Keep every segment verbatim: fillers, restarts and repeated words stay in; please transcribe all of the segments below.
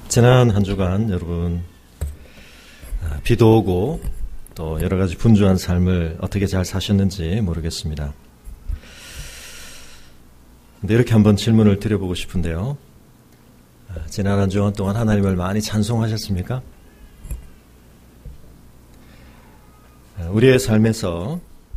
지난 한 주간 여러분 비도 오고 또 여러 가지 분주한 삶을 어떻게 잘 사셨는지 모르겠습니다. 근데 이렇게 한번 질문을 드려보고 싶은데요. 지난 한 주간 동안 하나님을 많이 찬송하셨습니까? 우리의 삶에서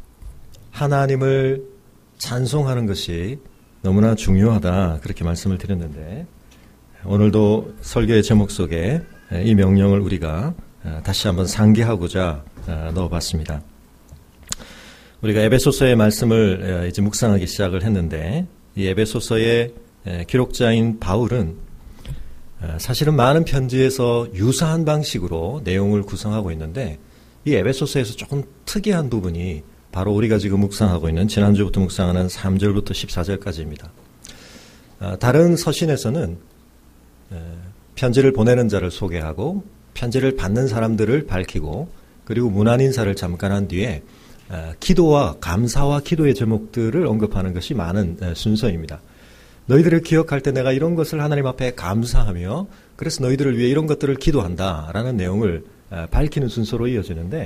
하나님을 찬송하는 것이 너무나 중요하다, 그렇게 말씀을 드렸는데, 오늘도 설교의 제목 속에 이 명령을 우리가 다시 한번 상기하고자 넣어봤습니다. 우리가 에베소서의 말씀을 이제 묵상하기 시작을 했는데, 이 에베소서의 기록자인 바울은 사실은 많은 편지에서 유사한 방식으로 내용을 구성하고 있는데, 이 에베소서에서 조금 특이한 부분이 바로 우리가 지금 묵상하고 있는 지난주부터 묵상하는 삼 절부터 십사 절까지입니다. 다른 서신에서는 편지를 보내는 자를 소개하고 편지를 받는 사람들을 밝히고 그리고 문안 인사를 잠깐 한 뒤에 기도와 감사와 기도의 제목들을 언급하는 것이 많은 순서입니다. 너희들을 기억할 때 내가 이런 것을 하나님 앞에 감사하며 그래서 너희들을 위해 이런 것들을 기도한다라는 내용을 밝히는 순서로 이어지는데,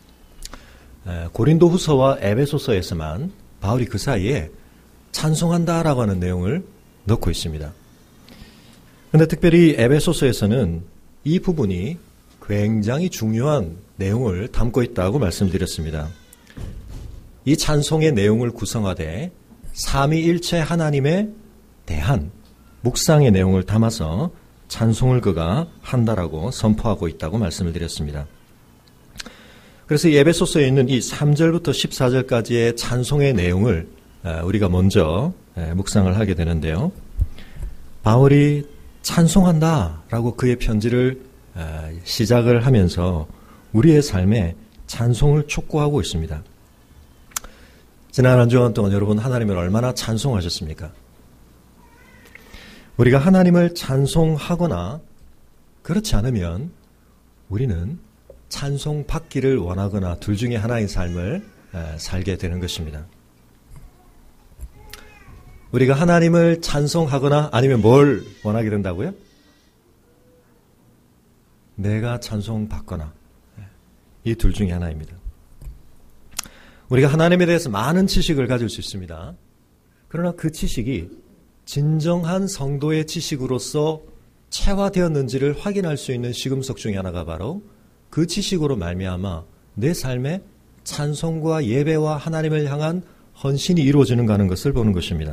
고린도 후서와 에베소서에서만 바울이 그 사이에 찬송한다라고 하는 내용을 넣고 있습니다. 그런데 특별히 에베소서에서는 이 부분이 굉장히 중요한 내용을 담고 있다고 말씀드렸습니다. 이 찬송의 내용을 구성하되 삼위일체 하나님에 대한 묵상의 내용을 담아서 찬송을 그가 한다라고 선포하고 있다고 말씀을 드렸습니다. 그래서 이 에베소서에 있는 이 삼 절부터 십사 절까지의 찬송의 내용을 우리가 먼저 묵상을 하게 되는데요. 바울이 찬송한다라고 그의 편지를 시작을 하면서 우리의 삶에 찬송을 촉구하고 있습니다. 지난 한 주간 동안 여러분 하나님을 얼마나 찬송하셨습니까? 우리가 하나님을 찬송하거나 그렇지 않으면 우리는 찬송받기를 원하거나 둘 중에 하나의 삶을 살게 되는 것입니다. 우리가 하나님을 찬송하거나 아니면 뭘 원하게 된다고요? 내가 찬송받거나, 이 둘 중에 하나입니다. 우리가 하나님에 대해서 많은 지식을 가질 수 있습니다. 그러나 그 지식이 진정한 성도의 지식으로서 체화되었는지를 확인할 수 있는 시금석 중에 하나가 바로 그 지식으로 말미암아 내 삶에 찬송과 예배와 하나님을 향한 헌신이 이루어지는가 하는 것을 보는 것입니다.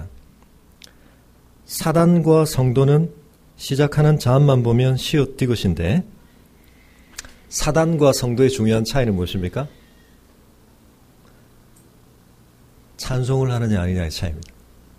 사단과 성도는 시작하는 자음만 보면 시옷디귿인데, 사단과 성도의 중요한 차이는 무엇입니까? 찬송을 하느냐 아니냐의 차이입니다.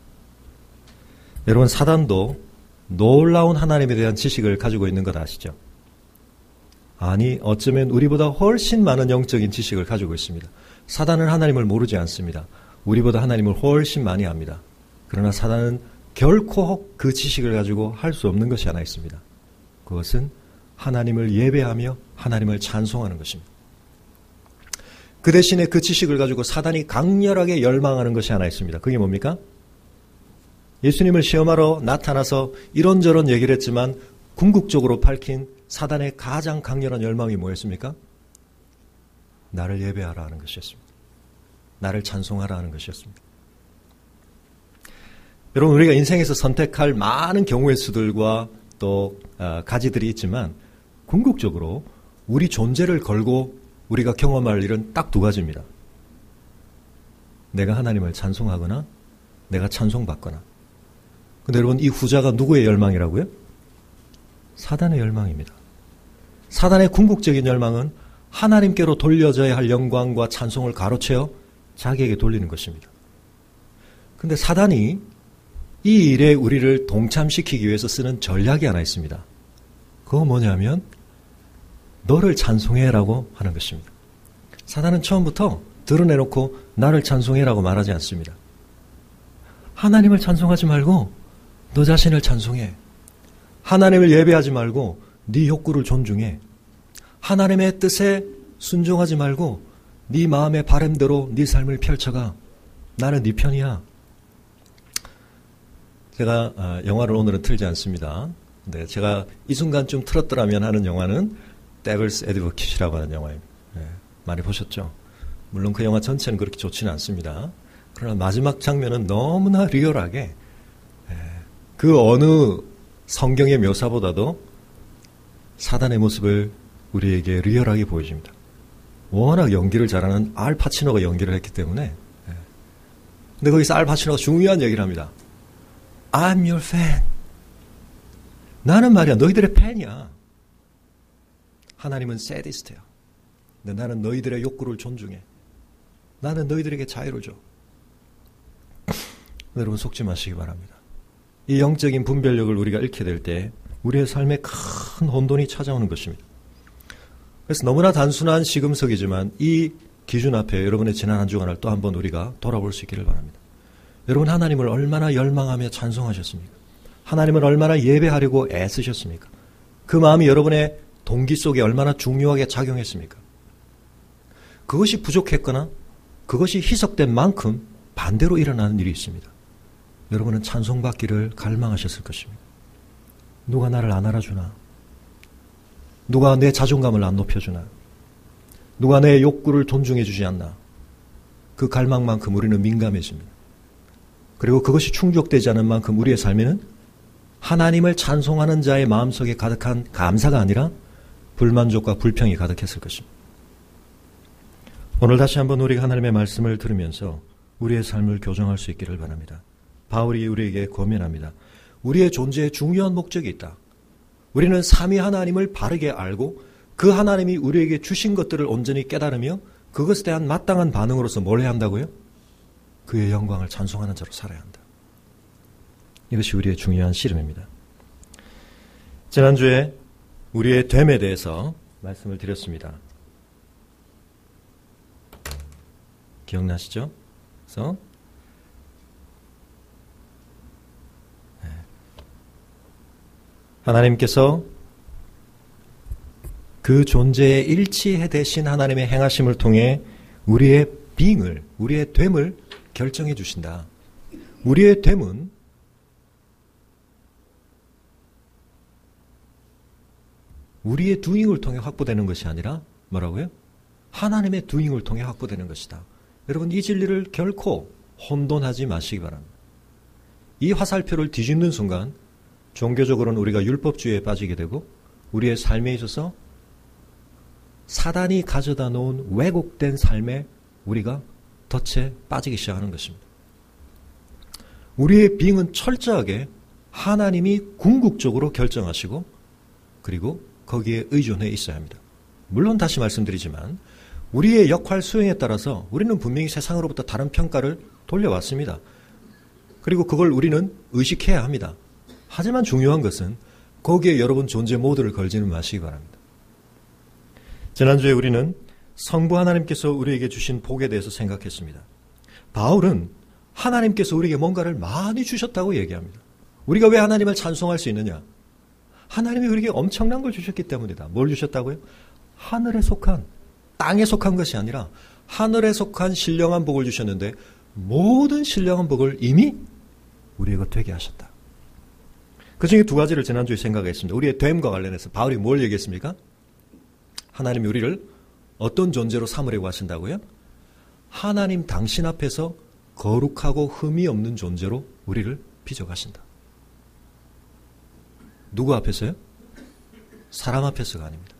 여러분, 사단도 놀라운 하나님에 대한 지식을 가지고 있는 것 아시죠? 아니, 어쩌면 우리보다 훨씬 많은 영적인 지식을 가지고 있습니다. 사단은 하나님을 모르지 않습니다. 우리보다 하나님을 훨씬 많이 압니다. 그러나 사단은 결코 그 지식을 가지고 할 수 없는 것이 하나 있습니다. 그것은 하나님을 예배하며 하나님을 찬송하는 것입니다. 그 대신에 그 지식을 가지고 사단이 강렬하게 열망하는 것이 하나 있습니다. 그게 뭡니까? 예수님을 시험하러 나타나서 이런저런 얘기를 했지만 궁극적으로 밝힌 사단의 가장 강렬한 열망이 뭐였습니까? 나를 예배하라 하는 것이었습니다. 나를 찬송하라 하는 것이었습니다. 여러분, 우리가 인생에서 선택할 많은 경우의 수들과 또 가지들이 있지만 궁극적으로 우리 존재를 걸고 우리가 경험할 일은 딱 두 가지입니다. 내가 하나님을 찬송하거나 내가 찬송받거나. 근데 여러분, 이 후자가 누구의 열망이라고요? 사단의 열망입니다. 사단의 궁극적인 열망은 하나님께로 돌려져야 할 영광과 찬송을 가로채어 자기에게 돌리는 것입니다. 근데 사단이 이 일에 우리를 동참시키기 위해서 쓰는 전략이 하나 있습니다. 그거 뭐냐면 너를 찬송해라고 하는 것입니다. 사단은 처음부터 드러내놓고 나를 찬송해라고 말하지 않습니다. 하나님을 찬송하지 말고 너 자신을 찬송해. 하나님을 예배하지 말고 네 욕구를 존중해. 하나님의 뜻에 순종하지 말고 네 마음의 바람대로 네 삶을 펼쳐가. 나는 네 편이야. 제가 영화를 오늘은 틀지 않습니다. 네, 제가 이 순간쯤 틀었더라면 하는 영화는 Devil's Advocate이라고 하는 영화입니다. 네, 많이 보셨죠? 물론 그 영화 전체는 그렇게 좋지는 않습니다. 그러나 마지막 장면은 너무나 리얼하게 그 어느 성경의 묘사보다도 사단의 모습을 우리에게 리얼하게 보여줍니다. 워낙 연기를 잘하는 알 파치노가 연기를 했기 때문에. 근데 거기서 알 파치노가 중요한 얘기를 합니다. I'm your fan. 나는 말이야 너희들의 팬이야. 하나님은 sadist야. 근데 나는 너희들의 욕구를 존중해. 나는 너희들에게 자유를 줘. 여러분 속지 마시기 바랍니다. 이 영적인 분별력을 우리가 잃게 될 때 우리의 삶에 큰 혼돈이 찾아오는 것입니다. 그래서 너무나 단순한 시금석이지만 이 기준 앞에 여러분의 지난 한 주간을 또 한번 우리가 돌아볼 수 있기를 바랍니다. 여러분 하나님을 얼마나 열망하며 찬송하셨습니까? 하나님을 얼마나 예배하려고 애쓰셨습니까? 그 마음이 여러분의 동기 속에 얼마나 중요하게 작용했습니까? 그것이 부족했거나 그것이 희석된 만큼 반대로 일어나는 일이 있습니다. 여러분은 찬송받기를 갈망하셨을 것입니다. 누가 나를 안 알아주나? 누가 내 자존감을 안 높여주나? 누가 내 욕구를 존중해 주지 않나? 그 갈망만큼 우리는 민감해집니다. 그리고 그것이 충족되지 않은 만큼 우리의 삶에는 하나님을 찬송하는 자의 마음속에 가득한 감사가 아니라 불만족과 불평이 가득했을 것입니다. 오늘 다시 한번 우리가 하나님의 말씀을 들으면서 우리의 삶을 교정할 수 있기를 바랍니다. 바울이 우리에게 권면합니다. 우리의 존재에 중요한 목적이 있다. 우리는 삼위 하나님을 바르게 알고 그 하나님이 우리에게 주신 것들을 온전히 깨달으며 그것에 대한 마땅한 반응으로서 뭘 해야 한다고요? 그의 영광을 찬송하는 자로 살아야 한다. 이것이 우리의 중요한 씨름입니다. 지난주에 우리의 됨에 대해서 말씀을 드렸습니다. 기억나시죠? 그래서 하나님께서 그 존재에 일치해 되신 하나님의 행하심을 통해 우리의 being을, 우리의 됨을 결정해 주신다. 우리의 됨은 우리의 doing을 통해 확보되는 것이 아니라 뭐라고요? 하나님의 doing을 통해 확보되는 것이다. 여러분 이 진리를 결코 혼돈하지 마시기 바랍니다. 이 화살표를 뒤집는 순간 종교적으로는 우리가 율법주의에 빠지게 되고 우리의 삶에 있어서 사단이 가져다 놓은 왜곡된 삶에 우리가 덫에 빠지기 시작하는 것입니다. 우리의 being은 철저하게 하나님이 궁극적으로 결정하시고 그리고 거기에 의존해 있어야 합니다. 물론 다시 말씀드리지만 우리의 역할 수행에 따라서 우리는 분명히 세상으로부터 다른 평가를 돌려왔습니다. 그리고 그걸 우리는 의식해야 합니다. 하지만 중요한 것은 거기에 여러분 존재 모두를 걸지는 마시기 바랍니다. 지난주에 우리는 성부 하나님께서 우리에게 주신 복에 대해서 생각했습니다. 바울은 하나님께서 우리에게 뭔가를 많이 주셨다고 얘기합니다. 우리가 왜 하나님을 찬송할 수 있느냐? 하나님이 우리에게 엄청난 걸 주셨기 때문이다. 뭘 주셨다고요? 하늘에 속한, 땅에 속한 것이 아니라 하늘에 속한 신령한 복을 주셨는데 모든 신령한 복을 이미 우리에게 되게 하셨다. 그 중에 두 가지를 지난주에 생각했습니다. 우리의 됨과 관련해서 바울이 뭘 얘기했습니까? 하나님이 우리를 어떤 존재로 삼으려고 하신다고요? 하나님 당신 앞에서 거룩하고 흠이 없는 존재로 우리를 빚어가신다. 누구 앞에서요? 사람 앞에서가 아닙니다.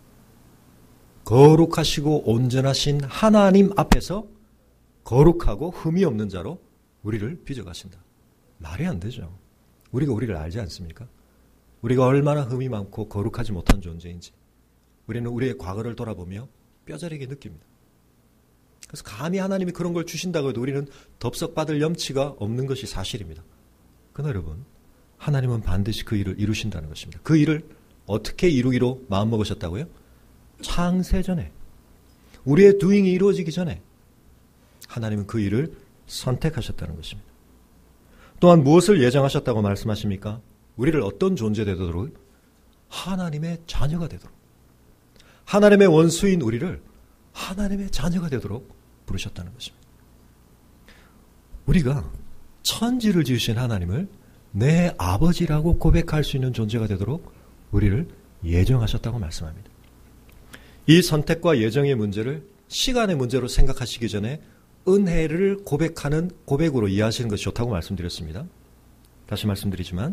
거룩하시고 온전하신 하나님 앞에서 거룩하고 흠이 없는 자로 우리를 빚어가신다. 말이 안 되죠. 우리가 우리를 알지 않습니까? 우리가 얼마나 흠이 많고 거룩하지 못한 존재인지 우리는 우리의 과거를 돌아보며 뼈저리게 느낍니다. 그래서 감히 하나님이 그런 걸 주신다고 해도 우리는 덥석받을 염치가 없는 것이 사실입니다. 그러나 여러분, 하나님은 반드시 그 일을 이루신다는 것입니다. 그 일을 어떻게 이루기로 마음먹으셨다고요? 창세전에, 우리의 doing이 이루어지기 전에 하나님은 그 일을 선택하셨다는 것입니다. 또한 무엇을 예정하셨다고 말씀하십니까? 우리를 어떤 존재 되도록? 하나님의 자녀가 되도록. 하나님의 원수인 우리를 하나님의 자녀가 되도록 부르셨다는 것입니다. 우리가 천지를 지으신 하나님을 내 아버지라고 고백할 수 있는 존재가 되도록 우리를 예정하셨다고 말씀합니다. 이 선택과 예정의 문제를 시간의 문제로 생각하시기 전에 은혜를 고백하는 고백으로 이해하시는 것이 좋다고 말씀드렸습니다. 다시 말씀드리지만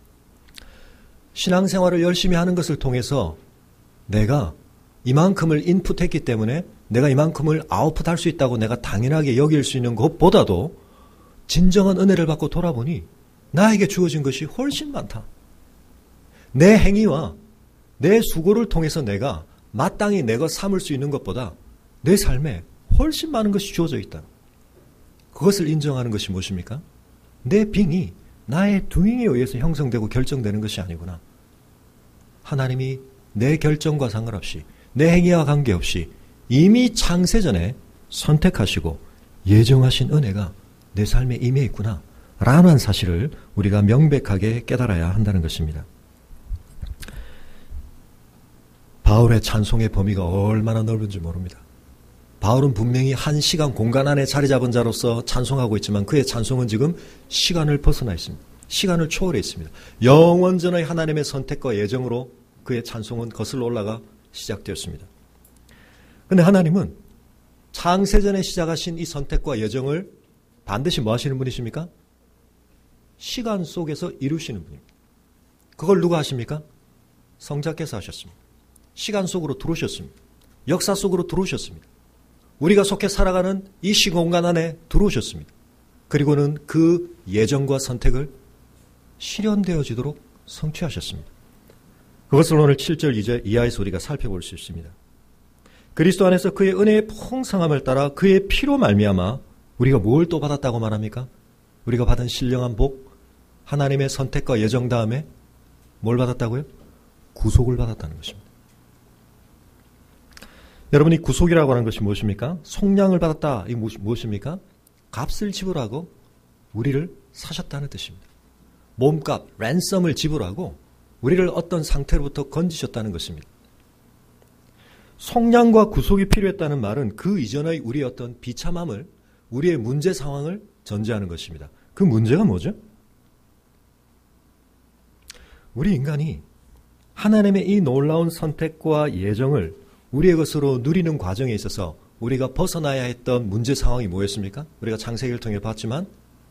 신앙생활을 열심히 하는 것을 통해서 내가 이만큼을 인풋했기 때문에 내가 이만큼을 아웃풋할 수 있다고 내가 당연하게 여길 수 있는 것보다도 진정한 은혜를 받고 돌아보니 나에게 주어진 것이 훨씬 많다. 내 행위와 내 수고를 통해서 내가 마땅히 내 것 삼을 수 있는 것보다 내 삶에 훨씬 많은 것이 주어져 있다. 그것을 인정하는 것이 무엇입니까? 내 빙이 나의 doing에 의해서 형성되고 결정되는 것이 아니구나. 하나님이 내 결정과 상관없이 내 행위와 관계없이 이미 창세전에 선택하시고 예정하신 은혜가 내 삶에 임해 있구나 라는 사실을 우리가 명백하게 깨달아야 한다는 것입니다. 바울의 찬송의 범위가 얼마나 넓은지 모릅니다. 바울은 분명히 한 시간 공간 안에 자리 잡은 자로서 찬송하고 있지만 그의 찬송은 지금 시간을 벗어나 있습니다. 시간을 초월해 있습니다. 영원전의 하나님의 선택과 예정으로 그의 찬송은 거슬러 올라가 시작되었습니다. 그런데 하나님은 창세전에 시작하신 이 선택과 예정을 반드시 뭐 하시는 분이십니까? 시간 속에서 이루시는 분입니다. 그걸 누가 하십니까? 성자께서 하셨습니다. 시간 속으로 들어오셨습니다. 역사 속으로 들어오셨습니다. 우리가 속해 살아가는 이 시공간 안에 들어오셨습니다. 그리고는 그 예정과 선택을 실현되어지도록 성취하셨습니다. 그것을 오늘 칠 절 이하에서 우리가 살펴볼 수 있습니다. 그리스도 안에서 그의 은혜의 풍성함을 따라 그의 피로 말미암아 우리가 뭘 또 받았다고 말합니까? 우리가 받은 신령한 복, 하나님의 선택과 예정 다음에 뭘 받았다고요? 구속을 받았다는 것입니다. 여러분이 구속이라고 하는 것이 무엇입니까? 속량을 받았다. 이 무엇입니까? 값을 지불하고 우리를 사셨다는 뜻입니다. 몸값, 랜섬을 지불하고 우리를 어떤 상태로부터 건지셨다는 것입니다. 속량과 구속이 필요했다는 말은 그 이전의 우리의 어떤 비참함을, 우리의 문제 상황을 전제하는 것입니다. 그 문제가 뭐죠? 우리 인간이 하나님의 이 놀라운 선택과 예정을 우리의 것으로 누리는 과정에 있어서 우리가 벗어나야 했던 문제 상황이 뭐였습니까? 우리가 창세기를 통해 봤지만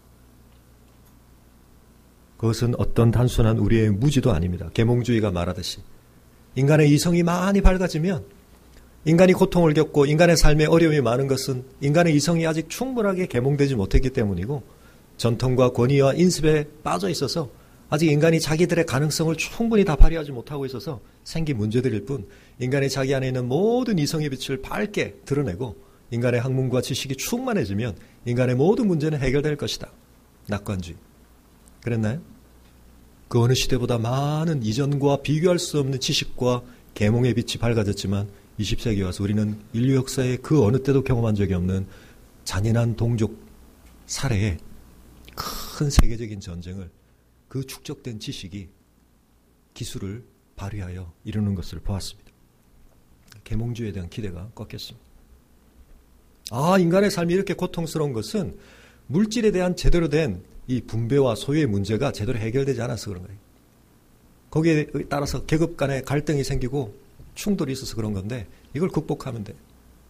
그것은 어떤 단순한 우리의 무지도 아닙니다. 계몽주의가 말하듯이 인간의 이성이 많이 밝아지면 인간이 고통을 겪고 인간의 삶에 어려움이 많은 것은 인간의 이성이 아직 충분하게 계몽되지 못했기 때문이고 전통과 권위와 인습에 빠져 있어서 아직 인간이 자기들의 가능성을 충분히 다 발휘하지 못하고 있어서 생긴 문제들일 뿐 인간이 자기 안에 있는 모든 이성의 빛을 밝게 드러내고 인간의 학문과 지식이 충만해지면 인간의 모든 문제는 해결될 것이다. 낙관주의. 그랬나요? 그 어느 시대보다 많은 이전과 비교할 수 없는 지식과 계몽의 빛이 밝아졌지만 이십 세기에 와서 우리는 인류 역사에 그 어느 때도 경험한 적이 없는 잔인한 동족 살해에 큰 세계적인 전쟁을 그 축적된 지식이 기술을 발휘하여 이루는 것을 보았습니다. 계몽주의에 대한 기대가 꺾였습니다. 아, 인간의 삶이 이렇게 고통스러운 것은 물질에 대한 제대로 된 이 분배와 소유의 문제가 제대로 해결되지 않아서 그런 거예요. 거기에 따라서 계급 간에 갈등이 생기고 충돌이 있어서 그런 건데 이걸 극복하면 돼.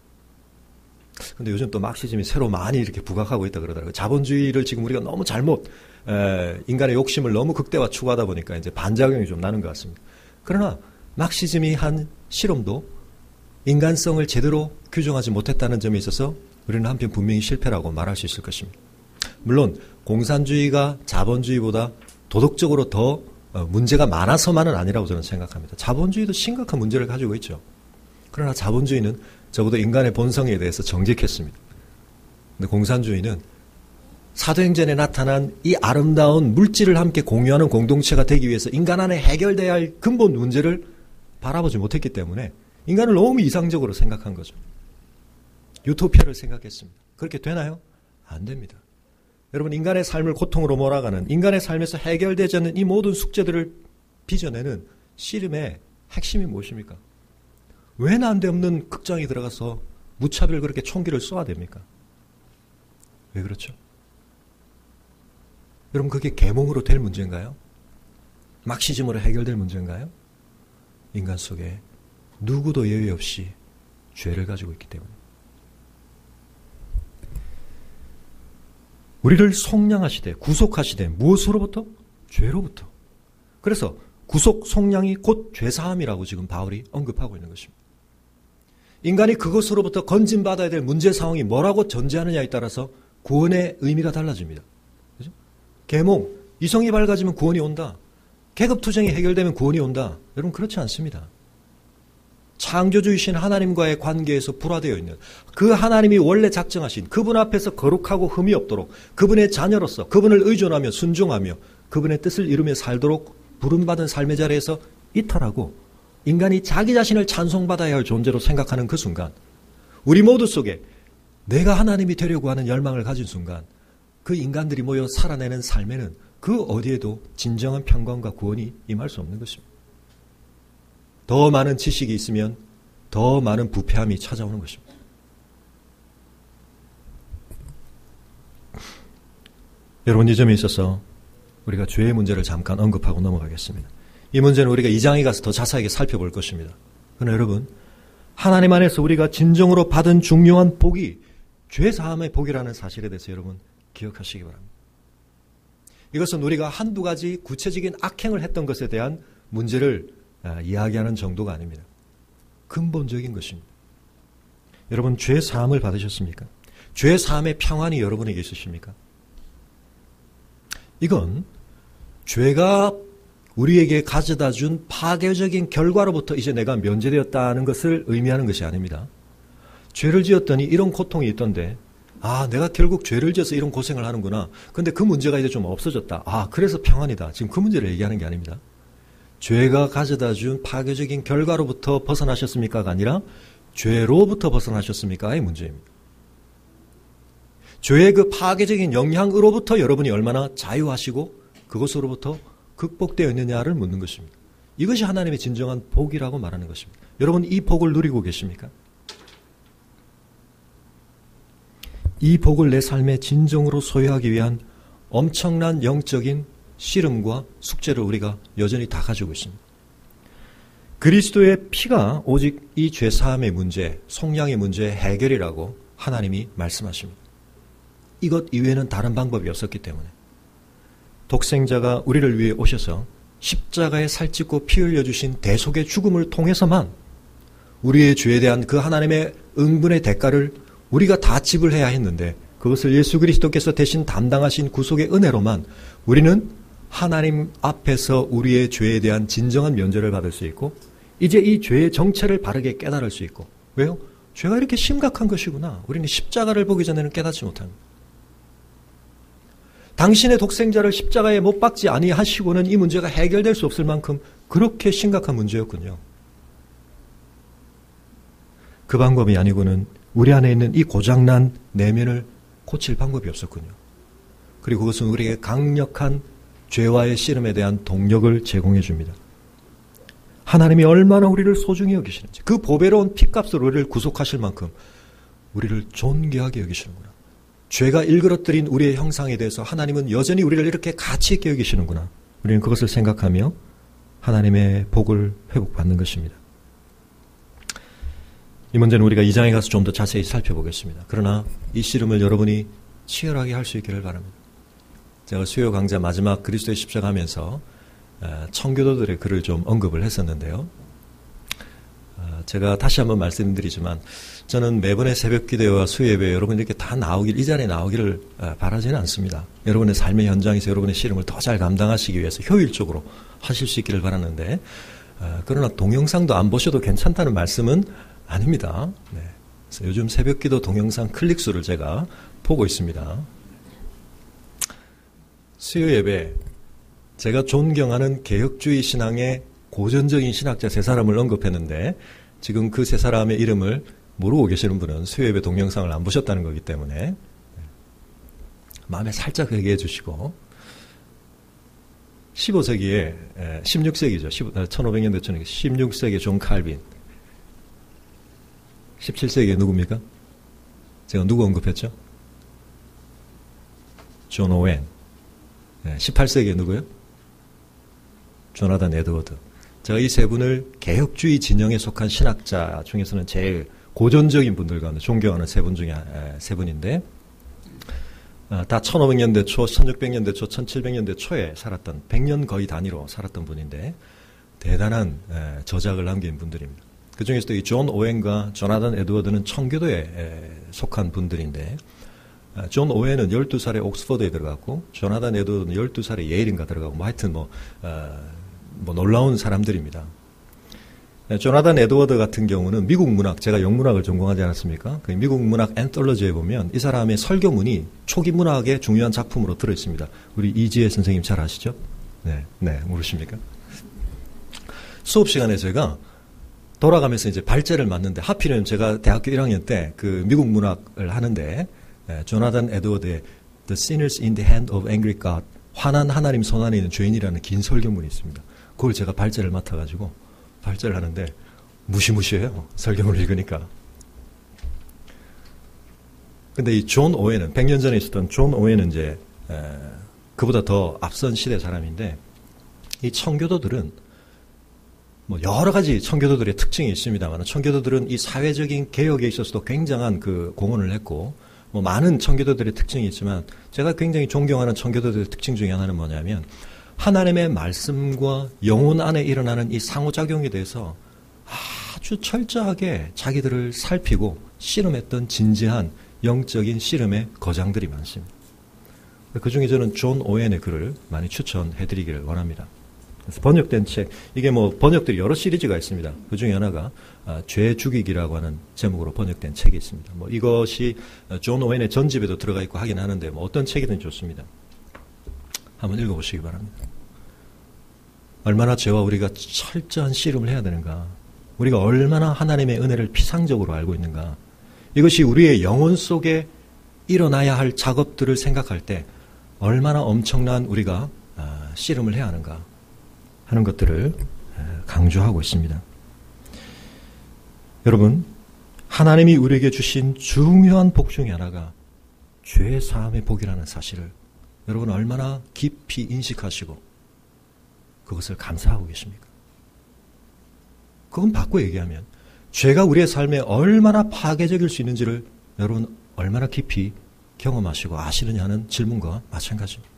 근데 요즘 또 막시즘이 새로 많이 이렇게 부각하고 있다 그러더라고요. 자본주의를 지금 우리가 너무 잘못 에, 인간의 욕심을 너무 극대화 추구하다 보니까 이제 반작용이 좀 나는 것 같습니다. 그러나 막시즘이 한 실험도 인간성을 제대로 규정하지 못했다는 점에 있어서 우리는 한편 분명히 실패라고 말할 수 있을 것입니다. 물론 공산주의가 자본주의보다 도덕적으로 더 문제가 많아서만은 아니라고 저는 생각합니다. 자본주의도 심각한 문제를 가지고 있죠. 그러나 자본주의는 적어도 인간의 본성에 대해서 정직했습니다. 근데 공산주의는 사도행전에 나타난 이 아름다운 물질을 함께 공유하는 공동체가 되기 위해서 인간 안에 해결돼야 할 근본 문제를 바라보지 못했기 때문에 인간을 너무 이상적으로 생각한 거죠. 유토피아를 생각했습니다. 그렇게 되나요? 안 됩니다. 여러분, 인간의 삶을 고통으로 몰아가는, 인간의 삶에서 해결되지 않는 이 모든 숙제들을 빚어내는 씨름의 핵심이 무엇입니까? 왜 난데없는 극장에 들어가서 무차별 그렇게 총기를 쏘아야 됩니까? 왜 그렇죠? 여러분, 그게 계몽으로 될 문제인가요? 막시즘으로 해결될 문제인가요? 인간 속에 누구도 예외 없이 죄를 가지고 있기 때문에 우리를 속량하시되 구속하시되 무엇으로부터? 죄로부터. 그래서 구속 속량이 곧 죄사함이라고 지금 바울이 언급하고 있는 것입니다. 인간이 그것으로부터 건진받아야 될 문제 상황이 뭐라고 전제하느냐에 따라서 구원의 의미가 달라집니다. 그죠? 계몽, 이성이 밝아지면 구원이 온다. 계급투쟁이 해결되면 구원이 온다. 여러분 그렇지 않습니다. 창조주이신 하나님과의 관계에서 불화되어 있는 그 하나님이 원래 작정하신 그분 앞에서 거룩하고 흠이 없도록 그분의 자녀로서 그분을 의존하며 순종하며 그분의 뜻을 이루며 살도록 부름받은 삶의 자리에서 이탈하고 인간이 자기 자신을 찬송받아야 할 존재로 생각하는 그 순간 우리 모두 속에 내가 하나님이 되려고 하는 열망을 가진 순간 그 인간들이 모여 살아내는 삶에는 그 어디에도 진정한 평강과 구원이 임할 수 없는 것입니다. 더 많은 지식이 있으면 더 많은 부패함이 찾아오는 것입니다. 여러분 이 점에 있어서 우리가 죄의 문제를 잠깐 언급하고 넘어가겠습니다. 이 문제는 우리가 이 장에 가서 더 자세하게 살펴볼 것입니다. 그러나 여러분 하나님 안에서 우리가 진정으로 받은 중요한 복이 죄사함의 복이라는 사실에 대해서 여러분 기억하시기 바랍니다. 이것은 우리가 한두 가지 구체적인 악행을 했던 것에 대한 문제를 이야기하는 정도가 아닙니다. 근본적인 것입니다. 여러분 죄사함을 받으셨습니까? 죄사함의 평안이 여러분에게 있으십니까? 이건 죄가 우리에게 가져다 준 파괴적인 결과로부터 이제 내가 면제되었다는 것을 의미하는 것이 아닙니다. 죄를 지었더니 이런 고통이 있던데 아 내가 결국 죄를 지어서 이런 고생을 하는구나. 근데 그 문제가 이제 좀 없어졌다. 아 그래서 평안이다. 지금 그 문제를 얘기하는 게 아닙니다. 죄가 가져다 준 파괴적인 결과로부터 벗어나셨습니까가 아니라 죄로부터 벗어나셨습니까의 문제입니다. 죄의 그 파괴적인 영향으로부터 여러분이 얼마나 자유하시고 그것으로부터 극복되어 있느냐를 묻는 것입니다. 이것이 하나님의 진정한 복이라고 말하는 것입니다. 여러분 이 복을 누리고 계십니까? 이 복을 내 삶의 진정으로 소유하기 위한 엄청난 영적인 씨름과 숙제를 우리가 여전히 다 가지고 있습니다. 그리스도의 피가 오직 이 죄사함의 문제, 속량의 문제의 해결이라고 하나님이 말씀하십니다. 이것 이외에는 다른 방법이 없었기 때문에 독생자가 우리를 위해 오셔서 십자가에 살찢고 피 흘려주신 대속의 죽음을 통해서만 우리의 죄에 대한 그 하나님의 응분의 대가를 우리가 다 지불해야 했는데 그것을 예수 그리스도께서 대신 담당하신 구속의 은혜로만 우리는 하나님 앞에서 우리의 죄에 대한 진정한 면제를 받을 수 있고 이제 이 죄의 정체를 바르게 깨달을 수 있고 왜요? 죄가 이렇게 심각한 것이구나. 우리는 십자가를 보기 전에는 깨닫지 못합니다. 당신의 독생자를 십자가에 못 박지 아니하시고는 이 문제가 해결될 수 없을 만큼 그렇게 심각한 문제였군요. 그 방법이 아니고는 우리 안에 있는 이 고장난 내면을 고칠 방법이 없었군요. 그리고 그것은 우리에게 강력한 죄와의 씨름에 대한 동력을 제공해 줍니다. 하나님이 얼마나 우리를 소중히 여기시는지 그 보배로운 핏값으로 우리를 구속하실 만큼 우리를 존귀하게 여기시는구나. 죄가 일그러뜨린 우리의 형상에 대해서 하나님은 여전히 우리를 이렇게 가치 있게 여기시는구나. 우리는 그것을 생각하며 하나님의 복을 회복받는 것입니다. 이 문제는 우리가 이 장에 가서 좀 더 자세히 살펴보겠습니다. 그러나 이 씨름을 여러분이 치열하게 할 수 있기를 바랍니다. 제가 수요 강좌 마지막 그리스도의 십자가 하면서 청교도들의 글을 좀 언급을 했었는데요. 제가 다시 한번 말씀드리지만 저는 매번의 새벽 기도와 수요 예배에 여러분 이렇게 다 나오길 이 자리에 나오기를 바라지는 않습니다. 여러분의 삶의 현장에서 여러분의 씨름을 더 잘 감당하시기 위해서 효율적으로 하실 수 있기를 바라는데 그러나 동영상도 안 보셔도 괜찮다는 말씀은 아닙니다. 네. 그래서 요즘 새벽 기도 동영상 클릭 수를 제가 보고 있습니다. 수요 예배 제가 존경하는 개혁주의 신앙의 고전적인 신학자 세 사람을 언급했는데 지금 그 세 사람의 이름을 모르고 계시는 분은 수요 예배 동영상을 안 보셨다는 거기 때문에 마음에 살짝 회개해 주시고 십오 세기에 십육 세기죠. 천오백 년대 전에 십육 세기 존 칼빈 십칠 세기에 누굽니까? 제가 누구 언급했죠? 존 오웬. 십팔 세기에 누구요? 조나단 에드워드. 제가 이 세 분을 개혁주의 진영에 속한 신학자 중에서는 제일 고전적인 분들 가운데 존경하는 세 분 중에 세 분인데, 다 천오백 년대 초, 천육백 년대 초, 천칠백 년대 초에 살았던, 백 년 거의 단위로 살았던 분인데 대단한 저작을 남긴 분들입니다. 그 중에서도 이 존 오웬과 조나단 에드워드는 청교도에 속한 분들인데, 존 오웬은 열두 살에 옥스퍼드에 들어갔고 조나단 에드워드는 열두 살에 예일인가 들어가고 뭐 하여튼 뭐, 어, 뭐 놀라운 사람들입니다. 조나단 에드워드 같은 경우는 미국 문학, 제가 영문학을 전공하지 않았습니까? 그 미국 문학 앤톨로지에 보면 이 사람의 설교문이 초기 문학의 중요한 작품으로 들어있습니다. 우리 이지혜 선생님 잘 아시죠? 네, 네, 모르십니까? 수업 시간에 제가 돌아가면서 이제 발제를 맞는데, 하필이면 제가 대학교 일 학년 때 그 미국 문학을 하는데, 예, 조나단 에드워드의 The Sinners in the Hand of Angry God, 화난 하나님 손 안에 있는 죄인이라는 긴 설교문이 있습니다. 그걸 제가 발제를 맡아가지고 발제를 하는데 무시무시해요. 설교문을 읽으니까. 근데 이 존 오웬은, 백 년 전에 있었던 존 오웬은 이제 에, 그보다 더 앞선 시대 사람인데, 이 청교도들은 뭐 여러 가지 청교도들의 특징이 있습니다만, 청교도들은 이 사회적인 개혁에 있어서도 굉장한 그 공헌을 했고, 뭐 많은 청교도들의 특징이 있지만 제가 굉장히 존경하는 청교도들의 특징 중에 하나는 뭐냐면, 하나님의 말씀과 영혼 안에 일어나는 이 상호작용에 대해서 아주 철저하게 자기들을 살피고 씨름했던 진지한 영적인 씨름의 거장들이 많습니다. 그 중에 저는 존 오웬의 글을 많이 추천해드리기를 원합니다. 그래서 번역된 책, 이게 뭐 번역들이 여러 시리즈가 있습니다. 그 중에 하나가 아, 죄 죽이기라고 하는 제목으로 번역된 책이 있습니다. 뭐 이것이 존 오웬의 전집에도 들어가 있고 하긴 하는데, 뭐 어떤 책이든 좋습니다. 한번 읽어보시기 바랍니다. 얼마나 죄와 우리가 철저한 씨름을 해야 되는가, 우리가 얼마나 하나님의 은혜를 피상적으로 알고 있는가, 이것이 우리의 영혼 속에 일어나야 할 작업들을 생각할 때 얼마나 엄청난 우리가 아, 씨름을 해야 하는가 하는 것들을 강조하고 있습니다. 여러분, 하나님이 우리에게 주신 중요한 복 중에 하나가 죄 사함의 복이라는 사실을 여러분 얼마나 깊이 인식하시고 그것을 감사하고 계십니까? 그건 바꿔 얘기하면 죄가 우리의 삶에 얼마나 파괴적일 수 있는지를 여러분 얼마나 깊이 경험하시고 아시느냐 하는 질문과 마찬가지입니다.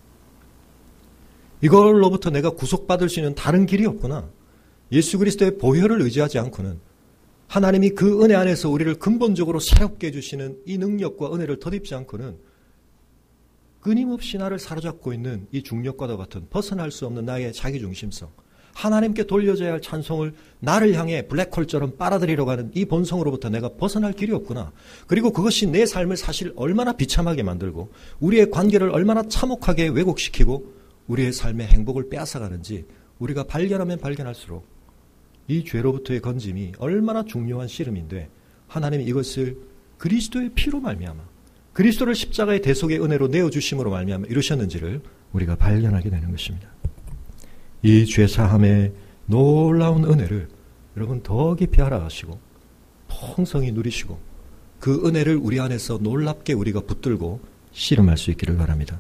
이걸로부터 내가 구속받을 수 있는 다른 길이 없구나. 예수 그리스도의 보혈을 의지하지 않고는, 하나님이 그 은혜 안에서 우리를 근본적으로 새롭게 해주시는 이 능력과 은혜를 덧입지 않고는 끊임없이 나를 사로잡고 있는 이 중력과도 같은 벗어날 수 없는 나의 자기중심성, 하나님께 돌려져야 할 찬송을 나를 향해 블랙홀처럼 빨아들이려고 하는 이 본성으로부터 내가 벗어날 길이 없구나. 그리고 그것이 내 삶을 사실 얼마나 비참하게 만들고 우리의 관계를 얼마나 참혹하게 왜곡시키고 우리의 삶의 행복을 빼앗아가는지 우리가 발견하면 발견할수록 이 죄로부터의 건짐이 얼마나 중요한 씨름인데, 하나님이 이것을 그리스도의 피로 말미암아, 그리스도를 십자가의 대속의 은혜로 내어주심으로 말미암아 이루셨는지를 우리가 발견하게 되는 것입니다. 이 죄사함의 놀라운 은혜를 여러분 더 깊이 알아가시고 풍성히 누리시고 그 은혜를 우리 안에서 놀랍게 우리가 붙들고 씨름할 수 있기를 바랍니다.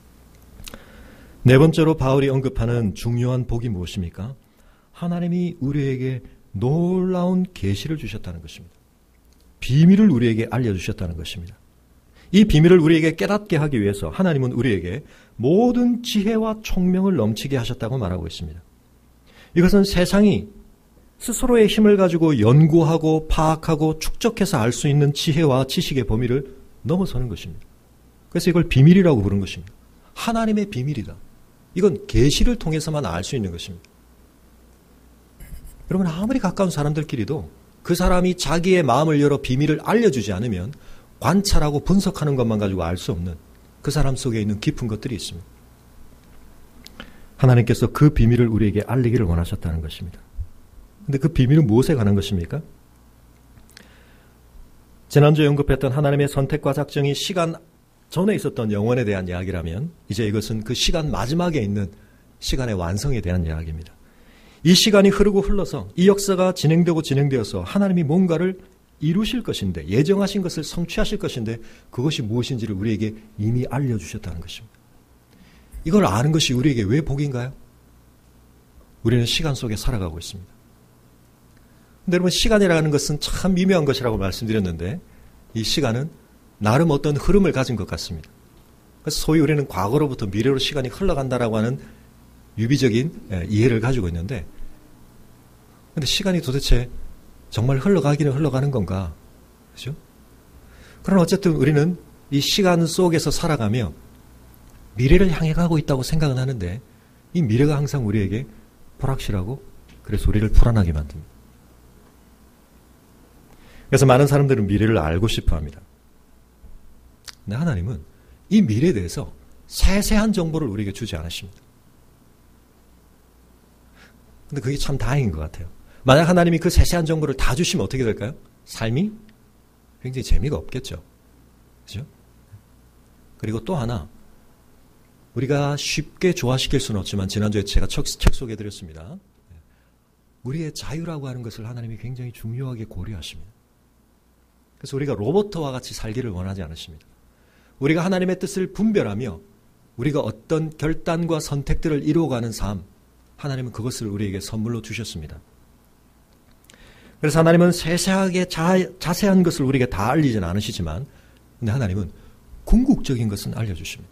네 번째로 바울이 언급하는 중요한 복이 무엇입니까? 하나님이 우리에게 놀라운 계시를 주셨다는 것입니다. 비밀을 우리에게 알려주셨다는 것입니다. 이 비밀을 우리에게 깨닫게 하기 위해서 하나님은 우리에게 모든 지혜와 총명을 넘치게 하셨다고 말하고 있습니다. 이것은 세상이 스스로의 힘을 가지고 연구하고 파악하고 축적해서 알 수 있는 지혜와 지식의 범위를 넘어서는 것입니다. 그래서 이걸 비밀이라고 부른 것입니다. 하나님의 비밀이다. 이건 계시를 통해서만 알 수 있는 것입니다. 여러분, 아무리 가까운 사람들끼리도 그 사람이 자기의 마음을 열어 비밀을 알려주지 않으면 관찰하고 분석하는 것만 가지고 알 수 없는 그 사람 속에 있는 깊은 것들이 있습니다. 하나님께서 그 비밀을 우리에게 알리기를 원하셨다는 것입니다. 그런데 그 비밀은 무엇에 관한 것입니까? 지난주에 언급했던 하나님의 선택과 작정이 시간 전에 있었던 영원에 대한 이야기라면, 이제 이것은 그 시간 마지막에 있는 시간의 완성에 대한 이야기입니다. 이 시간이 흐르고 흘러서 이 역사가 진행되고 진행되어서 하나님이 뭔가를 이루실 것인데, 예정하신 것을 성취하실 것인데 그것이 무엇인지를 우리에게 이미 알려주셨다는 것입니다. 이걸 아는 것이 우리에게 왜 복인가요? 우리는 시간 속에 살아가고 있습니다. 근데 여러분, 시간이라는 것은 참 미묘한 것이라고 말씀드렸는데 이 시간은 나름 어떤 흐름을 가진 것 같습니다. 그래서 소위 우리는 과거로부터 미래로 시간이 흘러간다라고 하는 유비적인 이해를 가지고 있는데, 근데 시간이 도대체 정말 흘러가기는 흘러가는 건가? 그죠? 그러나 어쨌든 우리는 이 시간 속에서 살아가며 미래를 향해 가고 있다고 생각은 하는데 이 미래가 항상 우리에게 불확실하고 그래서 우리를 불안하게 만듭니다. 그래서 많은 사람들은 미래를 알고 싶어 합니다. 근데 하나님은 이 미래에 대해서 세세한 정보를 우리에게 주지 않으십니다. 근데 그게 참 다행인 것 같아요. 만약 하나님이 그 세세한 정보를 다 주시면 어떻게 될까요? 삶이 굉장히 재미가 없겠죠. 그죠? 그리고 또 하나, 우리가 쉽게 조화시킬 수는 없지만 지난주에 제가 책, 책 소개해드렸습니다. 우리의 자유라고 하는 것을 하나님이 굉장히 중요하게 고려하십니다. 그래서 우리가 로봇과 같이 살기를 원하지 않으십니다. 우리가 하나님의 뜻을 분별하며 우리가 어떤 결단과 선택들을 이루어가는 삶, 하나님은 그것을 우리에게 선물로 주셨습니다. 그래서 하나님은 세세하게 자, 자세한 것을 우리에게 다 알리지는 않으시지만 근데 하나님은 궁극적인 것은 알려주십니다.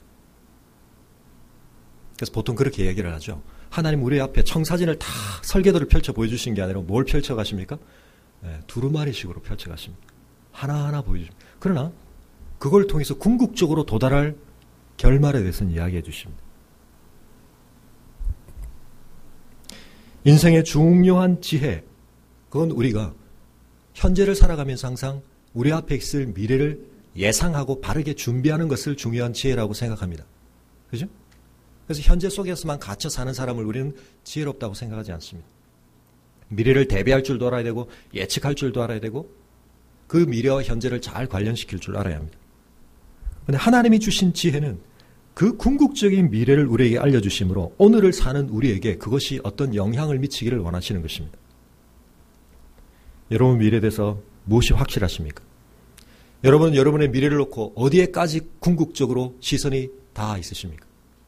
그래서 보통 그렇게 얘기를 하죠. 하나님 우리 앞에 청사진을 다 설계도를 펼쳐 보여주신 게 아니라 뭘 펼쳐가십니까? 네, 두루마리식으로 펼쳐가십니다. 하나하나 보여줍니다. 그러나 그걸 통해서 궁극적으로 도달할 결말에 대해서는 이야기해 주십니다. 인생의 중요한 지혜, 그건 우리가 현재를 살아가면서 항상 우리 앞에 있을 미래를 예상하고 바르게 준비하는 것을 중요한 지혜라고 생각합니다. 그죠? 그래서 현재 속에서만 갇혀 사는 사람을 우리는 지혜롭다고 생각하지 않습니다. 미래를 대비할 줄도 알아야 되고 예측할 줄도 알아야 되고 그 미래와 현재를 잘 관련시킬 줄 알아야 합니다. 그런데 하나님이 주신 지혜는 그 궁극적인 미래를 우리에게 알려주심으로 오늘을 사는 우리에게 그것이 어떤 영향을 미치기를 원하시는 것입니다. 여러분 미래에 대해서 무엇이 확실하십니까? 여러분은 여러분의 미래를 놓고 어디에까지 궁극적으로 시선이 다 있으십니까?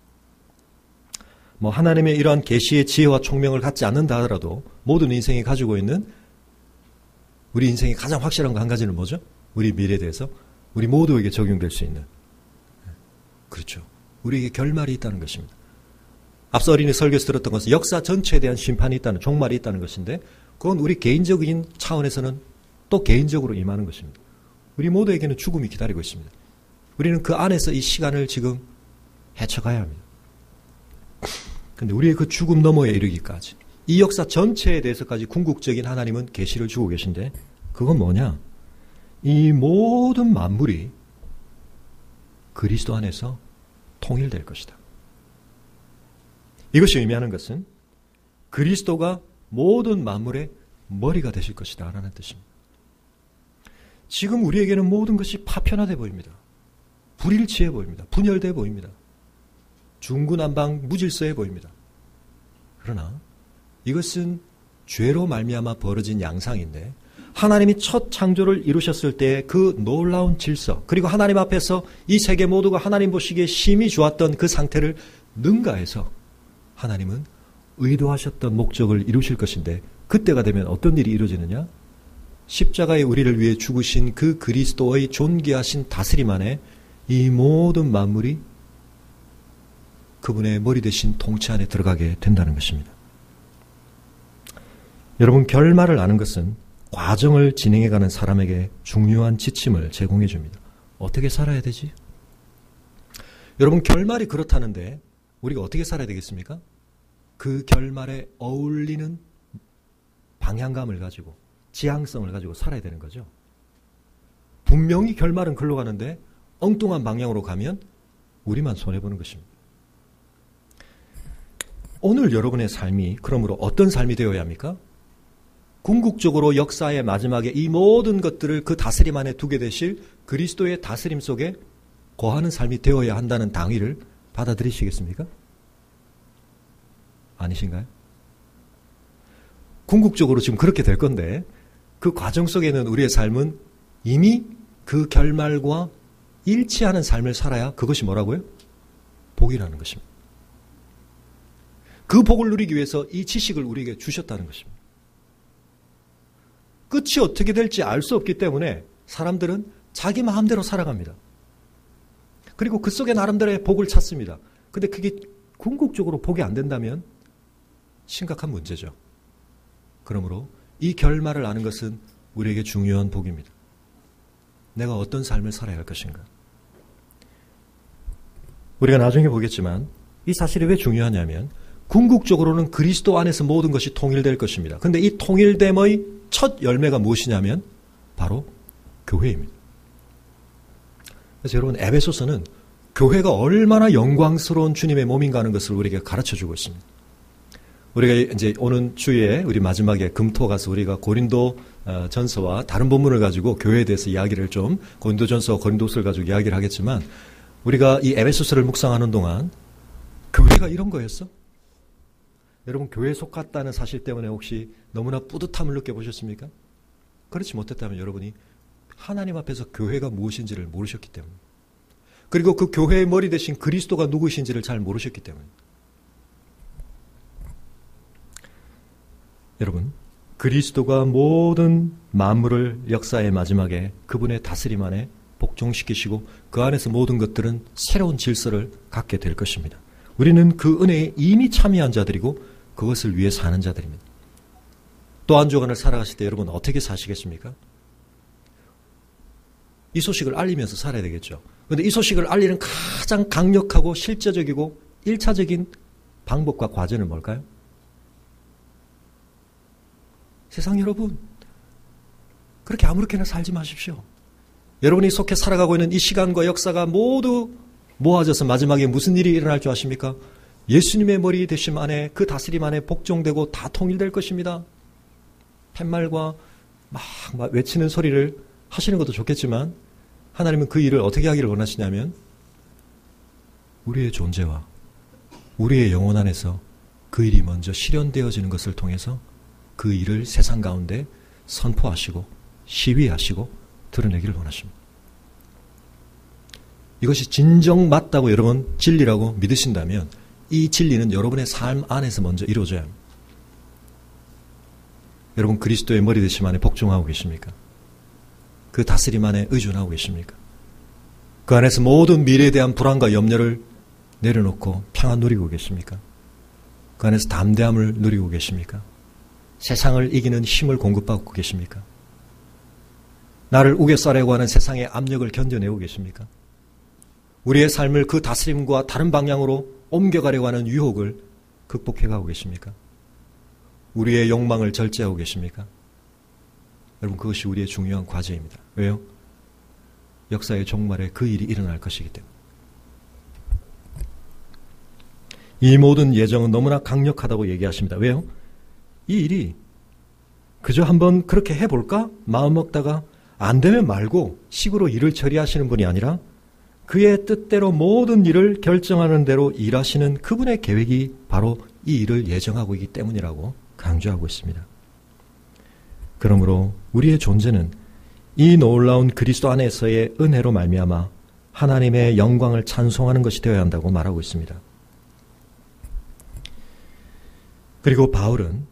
뭐 하나님의 이러한 계시의 지혜와 총명을 갖지 않는다 하더라도 모든 인생이 가지고 있는 우리 인생이 가장 확실한 거 한 가지는 뭐죠? 우리 미래에 대해서 우리 모두에게 적용될 수 있는, 그렇죠, 우리에게 결말이 있다는 것입니다. 앞서 어린이 설교에서 들었던 것은 역사 전체에 대한 심판이 있다는, 종말이 있다는 것인데 그건 우리 개인적인 차원에서는 또 개인적으로 임하는 것입니다. 우리 모두에게는 죽음이 기다리고 있습니다. 우리는 그 안에서 이 시간을 지금 헤쳐가야 합니다. 그런데 우리의 그 죽음 너머에 이르기까지 이 역사 전체에 대해서까지 궁극적인 하나님은 계시를 주고 계신데 그건 뭐냐? 이 모든 만물이 그리스도 안에서 통일될 것이다. 이것이 의미하는 것은 그리스도가 모든 만물의 머리가 되실 것이다 라는 뜻입니다. 지금 우리에게는 모든 것이 파편화되어 보입니다. 불일치해 보입니다. 분열되어 보입니다. 중구난방 무질서해 보입니다. 그러나 이것은 죄로 말미암아 벌어진 양상인데 하나님이 첫 창조를 이루셨을 때 그 놀라운 질서, 그리고 하나님 앞에서 이 세계 모두가 하나님 보시기에 심히 좋았던 그 상태를 능가해서 하나님은 의도하셨던 목적을 이루실 것인데 그때가 되면 어떤 일이 이루어지느냐? 십자가에 우리를 위해 죽으신 그 그리스도의 존귀하신 다스림 안에 이 모든 만물이 그분의 머리 대신 통치 안에 들어가게 된다는 것입니다. 여러분, 결말을 아는 것은 과정을 진행해가는 사람에게 중요한 지침을 제공해 줍니다. 어떻게 살아야 되지? 여러분, 결말이 그렇다는데 우리가 어떻게 살아야 되겠습니까? 그 결말에 어울리는 방향감을 가지고 지향성을 가지고 살아야 되는 거죠. 분명히 결말은 글로 가는데 엉뚱한 방향으로 가면 우리만 손해보는 것입니다. 오늘 여러분의 삶이 그러므로 어떤 삶이 되어야 합니까? 궁극적으로 역사의 마지막에 이 모든 것들을 그 다스림 안에 두게 되실 그리스도의 다스림 속에 거하는 삶이 되어야 한다는 당위를 받아들이시겠습니까? 아니신가요? 궁극적으로 지금 그렇게 될 건데 그 과정 속에는 우리의 삶은 이미 그 결말과 일치하는 삶을 살아야 그것이 뭐라고요? 복이라는 것입니다. 그 복을 누리기 위해서 이 지식을 우리에게 주셨다는 것입니다. 끝이 어떻게 될지 알 수 없기 때문에 사람들은 자기 마음대로 살아갑니다. 그리고 그 속에 나름대로의 복을 찾습니다. 근데 그게 궁극적으로 복이 안 된다면 심각한 문제죠. 그러므로 이 결말을 아는 것은 우리에게 중요한 복입니다. 내가 어떤 삶을 살아야 할 것인가. 우리가 나중에 보겠지만 이 사실이 왜 중요하냐면 궁극적으로는 그리스도 안에서 모든 것이 통일될 것입니다. 그런데 이 통일됨의 첫 열매가 무엇이냐면 바로 교회입니다. 그래서 여러분, 에베소서는 교회가 얼마나 영광스러운 주님의 몸인가 하는 것을 우리에게 가르쳐주고 있습니다. 우리가 이제 오는 주에 우리 마지막에 금토 가서 우리가 고린도 전서와 다른 본문을 가지고 교회에 대해서 이야기를 좀 고린도 전서와 고린도서를 가지고 이야기를 하겠지만 우리가 이 에베소서를 묵상하는 동안 교회가 이런 거였어? 여러분, 교회에 속았다는 사실 때문에 혹시 너무나 뿌듯함을 느껴보셨습니까? 그렇지 못했다면 여러분이 하나님 앞에서 교회가 무엇인지를 모르셨기 때문에, 그리고 그 교회의 머리 대신 그리스도가 누구신지를 잘 모르셨기 때문에. 여러분, 그리스도가 모든 만물을 역사의 마지막에 그분의 다스림 안에 복종시키시고 그 안에서 모든 것들은 새로운 질서를 갖게 될 것입니다. 우리는 그 은혜에 이미 참여한 자들이고 그것을 위해 사는 자들입니다. 또 한 주간을 살아가실 때 여러분 어떻게 사시겠습니까? 이 소식을 알리면서 살아야 되겠죠. 그런데 이 소식을 알리는 가장 강력하고 실제적이고 일차적인 방법과 과정은 뭘까요? 세상 여러분, 그렇게 아무렇게나 살지 마십시오. 여러분이 속해 살아가고 있는 이 시간과 역사가 모두 모아져서 마지막에 무슨 일이 일어날 줄 아십니까? 예수님의 머리 되심 안에, 그 다스림 안에 복종되고 다 통일될 것입니다. 팻말과 막, 막 외치는 소리를 하시는 것도 좋겠지만 하나님은 그 일을 어떻게 하기를 원하시냐면 우리의 존재와 우리의 영혼 안에서 그 일이 먼저 실현되어지는 것을 통해서 그 일을 세상 가운데 선포하시고 시위하시고 드러내기를 원하십니다. 이것이 진정 맞다고 여러분 진리라고 믿으신다면 이 진리는 여러분의 삶 안에서 먼저 이루어져야 합니다. 여러분, 그리스도의 머리 되심 안에 복종하고 계십니까? 그 다스림 안에 의존하고 계십니까? 그 안에서 모든 미래에 대한 불안과 염려를 내려놓고 평안 누리고 계십니까? 그 안에서 담대함을 누리고 계십니까? 세상을 이기는 힘을 공급받고 계십니까? 나를 우겨싸려고 하는 세상의 압력을 견뎌내고 계십니까? 우리의 삶을 그 다스림과 다른 방향으로 옮겨가려고 하는 유혹을 극복해가고 계십니까? 우리의 욕망을 절제하고 계십니까? 여러분, 그것이 우리의 중요한 과제입니다. 왜요? 역사의 종말에 그 일이 일어날 것이기 때문에. 이 모든 예정은 너무나 강력하다고 얘기하십니다. 왜요? 이 일이 그저 한번 그렇게 해볼까? 마음 먹다가 안 되면 말고 식으로 일을 처리하시는 분이 아니라 그의 뜻대로 모든 일을 결정하는 대로 일하시는 그분의 계획이 바로 이 일을 예정하고 있기 때문이라고 강조하고 있습니다. 그러므로 우리의 존재는 이 놀라운 그리스도 안에서의 은혜로 말미암아 하나님의 영광을 찬송하는 것이 되어야 한다고 말하고 있습니다. 그리고 바울은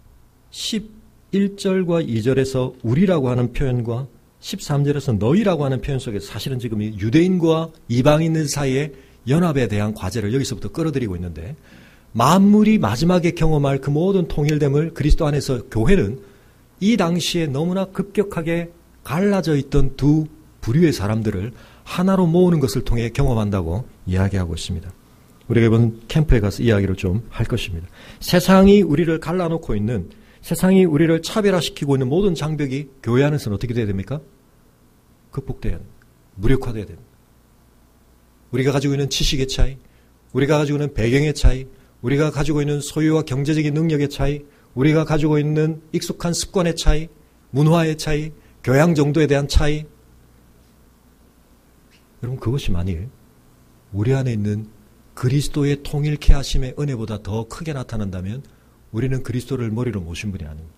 십일 절과 이 절에서 우리라고 하는 표현과 십삼 절에서 너희라고 하는 표현 속에 사실은 지금 유대인과 이방인들 사이의 연합에 대한 과제를 여기서부터 끌어들이고 있는데, 만물이 마지막에 경험할 그 모든 통일됨을 그리스도 안에서 교회는 이 당시에 너무나 급격하게 갈라져 있던 두 부류의 사람들을 하나로 모으는 것을 통해 경험한다고 이야기하고 있습니다. 우리가 이번 캠프에 가서 이야기를 좀 할 것입니다. 세상이 우리를 갈라놓고 있는, 세상이 우리를 차별화시키고 있는 모든 장벽이 교회 안에서는 어떻게 돼야 됩니까? 극복돼야 됩니다. 무력화돼야 됩니다. 우리가 가지고 있는 지식의 차이, 우리가 가지고 있는 배경의 차이, 우리가 가지고 있는 소유와 경제적인 능력의 차이, 우리가 가지고 있는 익숙한 습관의 차이, 문화의 차이, 교양 정도에 대한 차이. 여러분, 그것이 만일 우리 안에 있는 그리스도의 통일케 하심의 은혜보다 더 크게 나타난다면 우리는 그리스도를 머리로 모신 분이 아닙니다.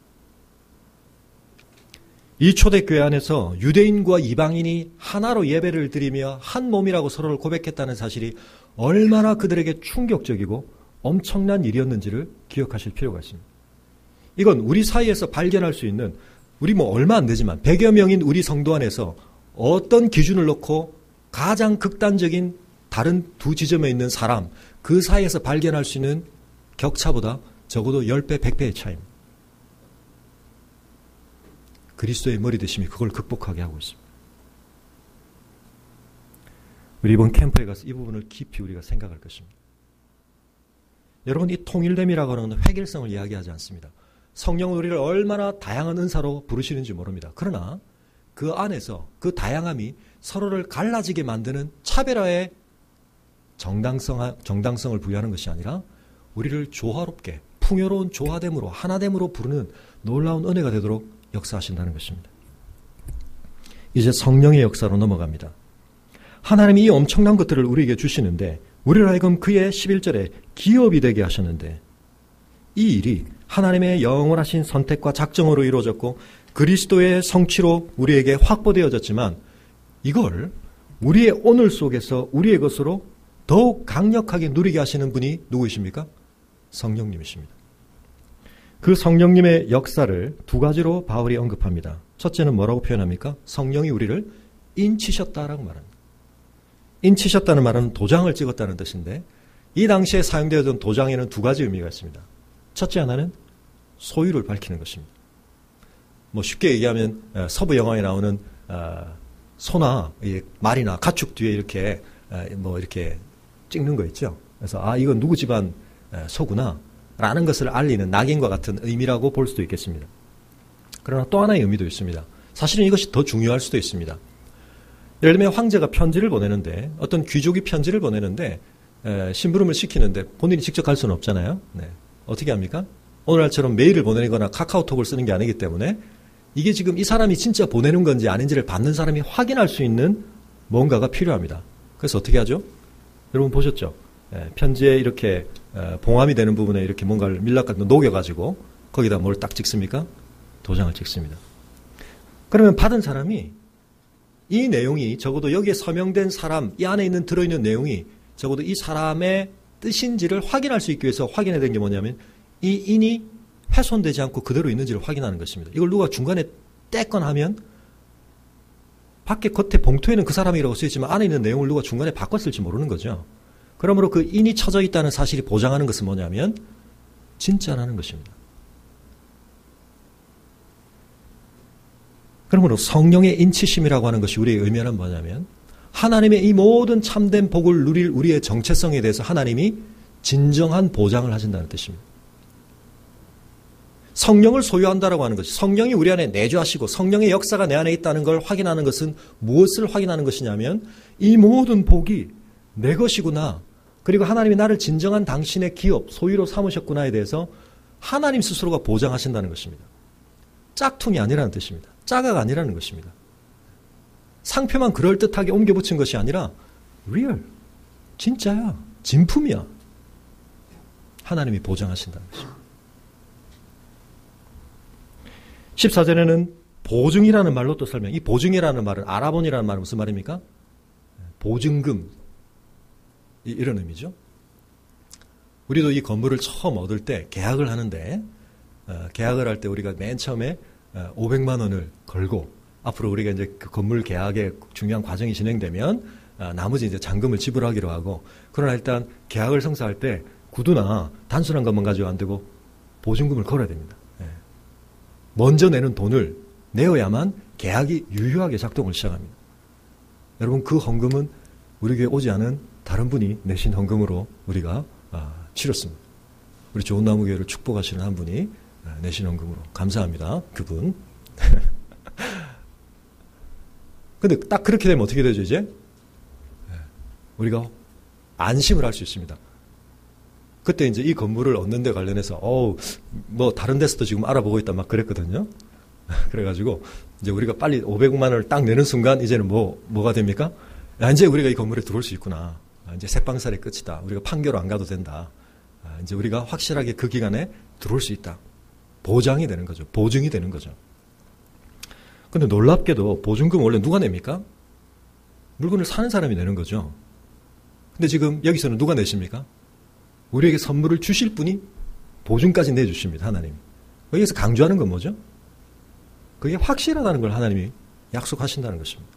이 초대교회 안에서 유대인과 이방인이 하나로 예배를 드리며 한 몸이라고 서로를 고백했다는 사실이 얼마나 그들에게 충격적이고 엄청난 일이었는지를 기억하실 필요가 있습니다. 이건 우리 사이에서 발견할 수 있는, 우리 뭐 얼마 안 되지만 백여 명인 우리 성도 안에서 어떤 기준을 놓고 가장 극단적인 다른 두 지점에 있는 사람, 그 사이에서 발견할 수 있는 격차보다 적어도 십 배, 백 배의 차이입니다. 그리스도의 머리 되심이 그걸 극복하게 하고 있습니다. 우리 이번 캠프에 가서 이 부분을 깊이 우리가 생각할 것입니다. 여러분, 이 통일됨이라고 하는 획일성을 이야기하지 않습니다. 성령은 우리를 얼마나 다양한 은사로 부르시는지 모릅니다. 그러나 그 안에서 그 다양함이 서로를 갈라지게 만드는 차별화의 정당성, 정당성을 부여하는 것이 아니라 우리를 조화롭게, 풍요로운 조화됨으로, 하나됨으로 부르는 놀라운 은혜가 되도록 역사하신다는 것입니다. 이제 성령의 역사로 넘어갑니다. 하나님이 이 엄청난 것들을 우리에게 주시는데 우리를 하여금 그의 십일 절에 기업이 되게 하셨는데, 이 일이 하나님의 영원하신 선택과 작정으로 이루어졌고 그리스도의 성취로 우리에게 확보되어졌지만, 이걸 우리의 오늘 속에서 우리의 것으로 더욱 강력하게 누리게 하시는 분이 누구이십니까? 성령님이십니다. 그 성령님의 역사를 두 가지로 바울이 언급합니다. 첫째는 뭐라고 표현합니까? 성령이 우리를 인치셨다라고 말합니다. 인치셨다는 말은 도장을 찍었다는 뜻인데, 이 당시에 사용되었던 도장에는 두 가지 의미가 있습니다. 첫째 하나는 소유를 밝히는 것입니다. 뭐 쉽게 얘기하면 서부 영화에 나오는 소나 말이나 가축 뒤에 이렇게 뭐 이렇게 찍는 거 있죠. 그래서 아, 이건 누구 집안 소구나 라는 것을 알리는 낙인과 같은 의미라고 볼 수도 있겠습니다. 그러나 또 하나의 의미도 있습니다. 사실은 이것이 더 중요할 수도 있습니다. 예를 들면 황제가 편지를 보내는데, 어떤 귀족이 편지를 보내는데 에, 심부름을 시키는데 본인이 직접 갈 수는 없잖아요. 네. 어떻게 합니까? 오늘날처럼 메일을 보내거나 카카오톡을 쓰는 게 아니기 때문에 이게 지금 이 사람이 진짜 보내는 건지 아닌지를 받는 사람이 확인할 수 있는 뭔가가 필요합니다. 그래서 어떻게 하죠? 여러분 보셨죠? 에, 편지에 이렇게 에, 봉함이 되는 부분에 이렇게 뭔가를 밀랍 같은 거 녹여가지고 거기다 뭘 딱 찍습니까? 도장을 찍습니다. 그러면 받은 사람이 이 내용이 적어도 여기에 서명된 사람, 이 안에 있는 들어있는 내용이 적어도 이 사람의 뜻인지를 확인할 수 있기 위해서 확인해야 되는 게 뭐냐면, 이 인이 훼손되지 않고 그대로 있는지를 확인하는 것입니다. 이걸 누가 중간에 떼건 하면, 밖에 겉에 봉투에는 그 사람이라고 쓰여있지만 안에 있는 내용을 누가 중간에 바꿨을지 모르는 거죠. 그러므로 그 인이 쳐져 있다는 사실이 보장하는 것은 뭐냐면 진짜라는 것입니다. 그러므로 성령의 인치심이라고 하는 것이 우리의 의미는 뭐냐면, 하나님의 이 모든 참된 복을 누릴 우리의 정체성에 대해서 하나님이 진정한 보장을 하신다는 뜻입니다. 성령을 소유한다라고 하는 것이, 성령이 우리 안에 내주하시고 성령의 역사가 내 안에 있다는 걸 확인하는 것은 무엇을 확인하는 것이냐면, 이 모든 복이 내 것이구나, 그리고 하나님이 나를 진정한 당신의 기업, 소유로 삼으셨구나에 대해서 하나님 스스로가 보장하신다는 것입니다. 짝퉁이 아니라는 뜻입니다. 짜가가 아니라는 것입니다. 상표만 그럴듯하게 옮겨 붙인 것이 아니라 리얼, 진짜야, 진품이야. 하나님이 보장하신다는 것입니다. 십사 절에는 보증이라는 말로 또 설명. 이 보증이라는 말은, 아라본이라는 말은 무슨 말입니까? 보증금, 이런 의미죠. 우리도 이 건물을 처음 얻을 때 계약을 하는데, 어, 계약을 할 때 우리가 맨 처음에 오백만 원을 걸고, 앞으로 우리가 이제 그 건물 계약의 중요한 과정이 진행되면 아, 나머지 이제 잔금을 지불하기로 하고, 그러나 일단 계약을 성사할 때 구두나 단순한 것만 가지고 안 되고 보증금을 걸어야 됩니다. 예. 먼저 내는 돈을 내어야만 계약이 유효하게 작동을 시작합니다. 여러분, 그 헌금은 우리 교회에 오지 않은 다른 분이 내신 헌금으로 우리가 아, 치렀습니다. 우리 좋은 나무 교회를 축복하시는 한 분이 내신 헌금으로. 감사합니다. 그분. 근데 딱 그렇게 되면 어떻게 되죠, 이제? 우리가 안심을 할 수 있습니다. 그때 이제 이 건물을 얻는 데 관련해서, 어우, 뭐 다른 데서도 지금 알아보고 있다 막 그랬거든요. 그래가지고 이제 우리가 빨리 오백만 원을 딱 내는 순간 이제는 뭐, 뭐가 됩니까? 야, 이제 우리가 이 건물에 들어올 수 있구나. 이제 새빵살이 끝이다. 우리가 판교로 안 가도 된다. 이제 우리가 확실하게 그 기간에 들어올 수 있다. 보장이 되는 거죠. 보증이 되는 거죠. 근데 놀랍게도 보증금 원래 누가 냅니까? 물건을 사는 사람이 내는 거죠. 근데 지금 여기서는 누가 내십니까? 우리에게 선물을 주실 분이 보증까지 내주십니다. 하나님. 여기서 강조하는 건 뭐죠? 그게 확실하다는 걸 하나님이 약속하신다는 것입니다.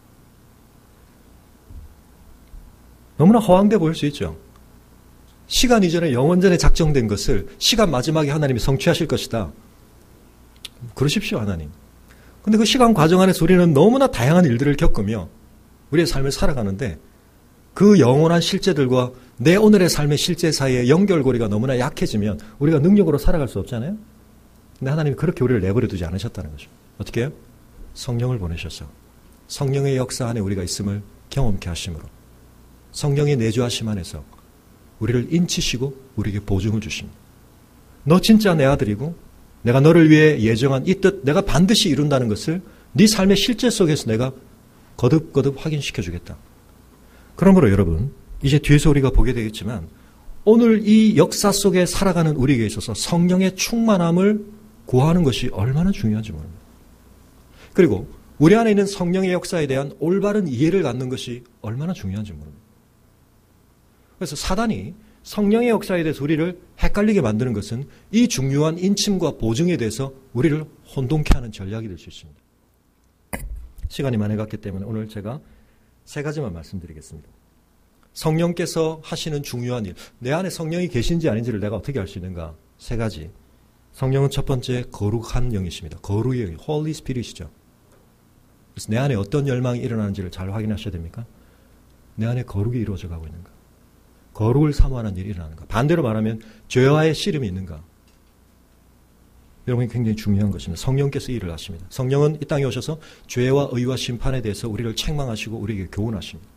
너무나 허황돼 보일 수 있죠. 시간 이전에 영원 전에 작정된 것을 시간 마지막에 하나님이 성취하실 것이다. 그러십시오, 하나님. 근데 그 시간 과정 안에서 우리는 너무나 다양한 일들을 겪으며 우리의 삶을 살아가는데 그 영원한 실제들과 내 오늘의 삶의 실제 사이의 연결고리가 너무나 약해지면 우리가 능력으로 살아갈 수 없잖아요. 근데 하나님이 그렇게 우리를 내버려 두지 않으셨다는 거죠. 어떻게 해요? 성령을 보내셔서 성령의 역사 안에 우리가 있음을 경험케 하심으로 성령의 내주하심 안에서 우리를 인치시고 우리에게 보증을 주십니다. 너 진짜 내 아들이고 내가 너를 위해 예정한 이 뜻 내가 반드시 이룬다는 것을 네 삶의 실제 속에서 내가 거듭거듭 확인시켜 주겠다. 그러므로 여러분 이제 뒤에서 우리가 보게 되겠지만 오늘 이 역사 속에 살아가는 우리에게 있어서 성령의 충만함을 구하는 것이 얼마나 중요한지 모릅니다. 그리고 우리 안에 있는 성령의 역사에 대한 올바른 이해를 갖는 것이 얼마나 중요한지 모릅니다. 그래서 사단이 성령의 역사에 대해서 우리를 헷갈리게 만드는 것은 이 중요한 인침과 보증에 대해서 우리를 혼동케 하는 전략이 될 수 있습니다. 시간이 많이 갔기 때문에 오늘 제가 세 가지만 말씀드리겠습니다. 성령께서 하시는 중요한 일, 내 안에 성령이 계신지 아닌지를 내가 어떻게 알 수 있는가? 세 가지. 성령은 첫 번째 거룩한 영이십니다. 거룩의 영, Holy Spirit이죠. 그래서 내 안에 어떤 열망이 일어나는지를 잘 확인하셔야 됩니까? 내 안에 거룩이 이루어져 가고 있는가? 거룩을 사모하는 일이 일어나는가? 반대로 말하면 죄와의 씨름이 있는가? 여러분이 굉장히 중요한 것입니다. 성령께서 일을 하십니다. 성령은 이 땅에 오셔서 죄와 의와 심판에 대해서 우리를 책망하시고 우리에게 교훈하십니다.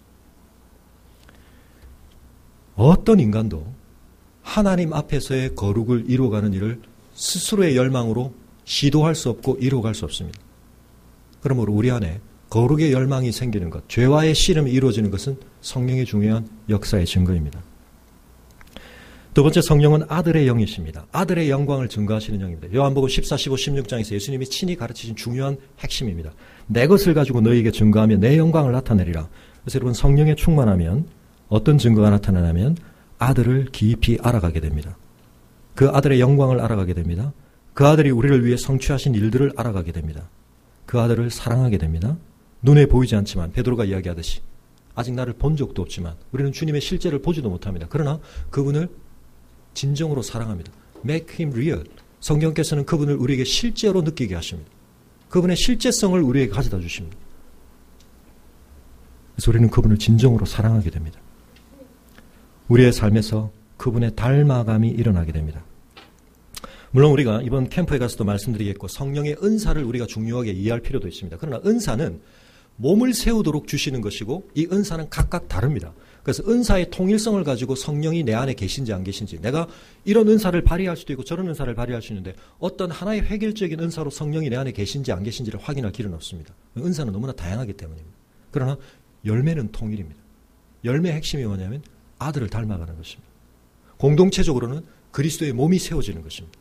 어떤 인간도 하나님 앞에서의 거룩을 이루어가는 일을 스스로의 열망으로 시도할 수 없고 이루어갈 수 없습니다. 그러므로 우리 안에 거룩의 열망이 생기는 것, 죄와의 씨름이 이루어지는 것은 성령의 중요한 역사의 증거입니다. 두 번째, 성령은 아들의 영이십니다. 아들의 영광을 증거하시는 영입니다. 요한복음 십사, 십오, 십육 장에서 예수님이 친히 가르치신 중요한 핵심입니다. 내 것을 가지고 너희에게 증거하며 내 영광을 나타내리라. 그래서 여러분 성령에 충만하면 어떤 증거가 나타나냐면 아들을 깊이 알아가게 됩니다. 그 아들의 영광을 알아가게 됩니다. 그 아들이 우리를 위해 성취하신 일들을 알아가게 됩니다. 그 아들을 사랑하게 됩니다. 눈에 보이지 않지만 베드로가 이야기하듯이 아직 나를 본 적도 없지만 우리는 주님의 실제를 보지도 못합니다. 그러나 그분을 진정으로 사랑합니다. Make him real. 성경께서는 그분을 우리에게 실제로 느끼게 하십니다. 그분의 실제성을 우리에게 가져다 주십니다. 그래서 우리는 그분을 진정으로 사랑하게 됩니다. 우리의 삶에서 그분의 닮아감이 일어나게 됩니다. 물론 우리가 이번 캠프에 가서도 말씀드리겠고 성령의 은사를 우리가 중요하게 이해할 필요도 있습니다. 그러나 은사는 몸을 세우도록 주시는 것이고 이 은사는 각각 다릅니다. 그래서 은사의 통일성을 가지고 성령이 내 안에 계신지 안 계신지 내가 이런 은사를 발휘할 수도 있고 저런 은사를 발휘할 수 있는데 어떤 하나의 획일적인 은사로 성령이 내 안에 계신지 안 계신지를 확인할 길은 없습니다. 은사는 너무나 다양하기 때문입니다. 그러나 열매는 통일입니다. 열매의 핵심이 뭐냐면 아들을 닮아가는 것입니다. 공동체적으로는 그리스도의 몸이 세워지는 것입니다.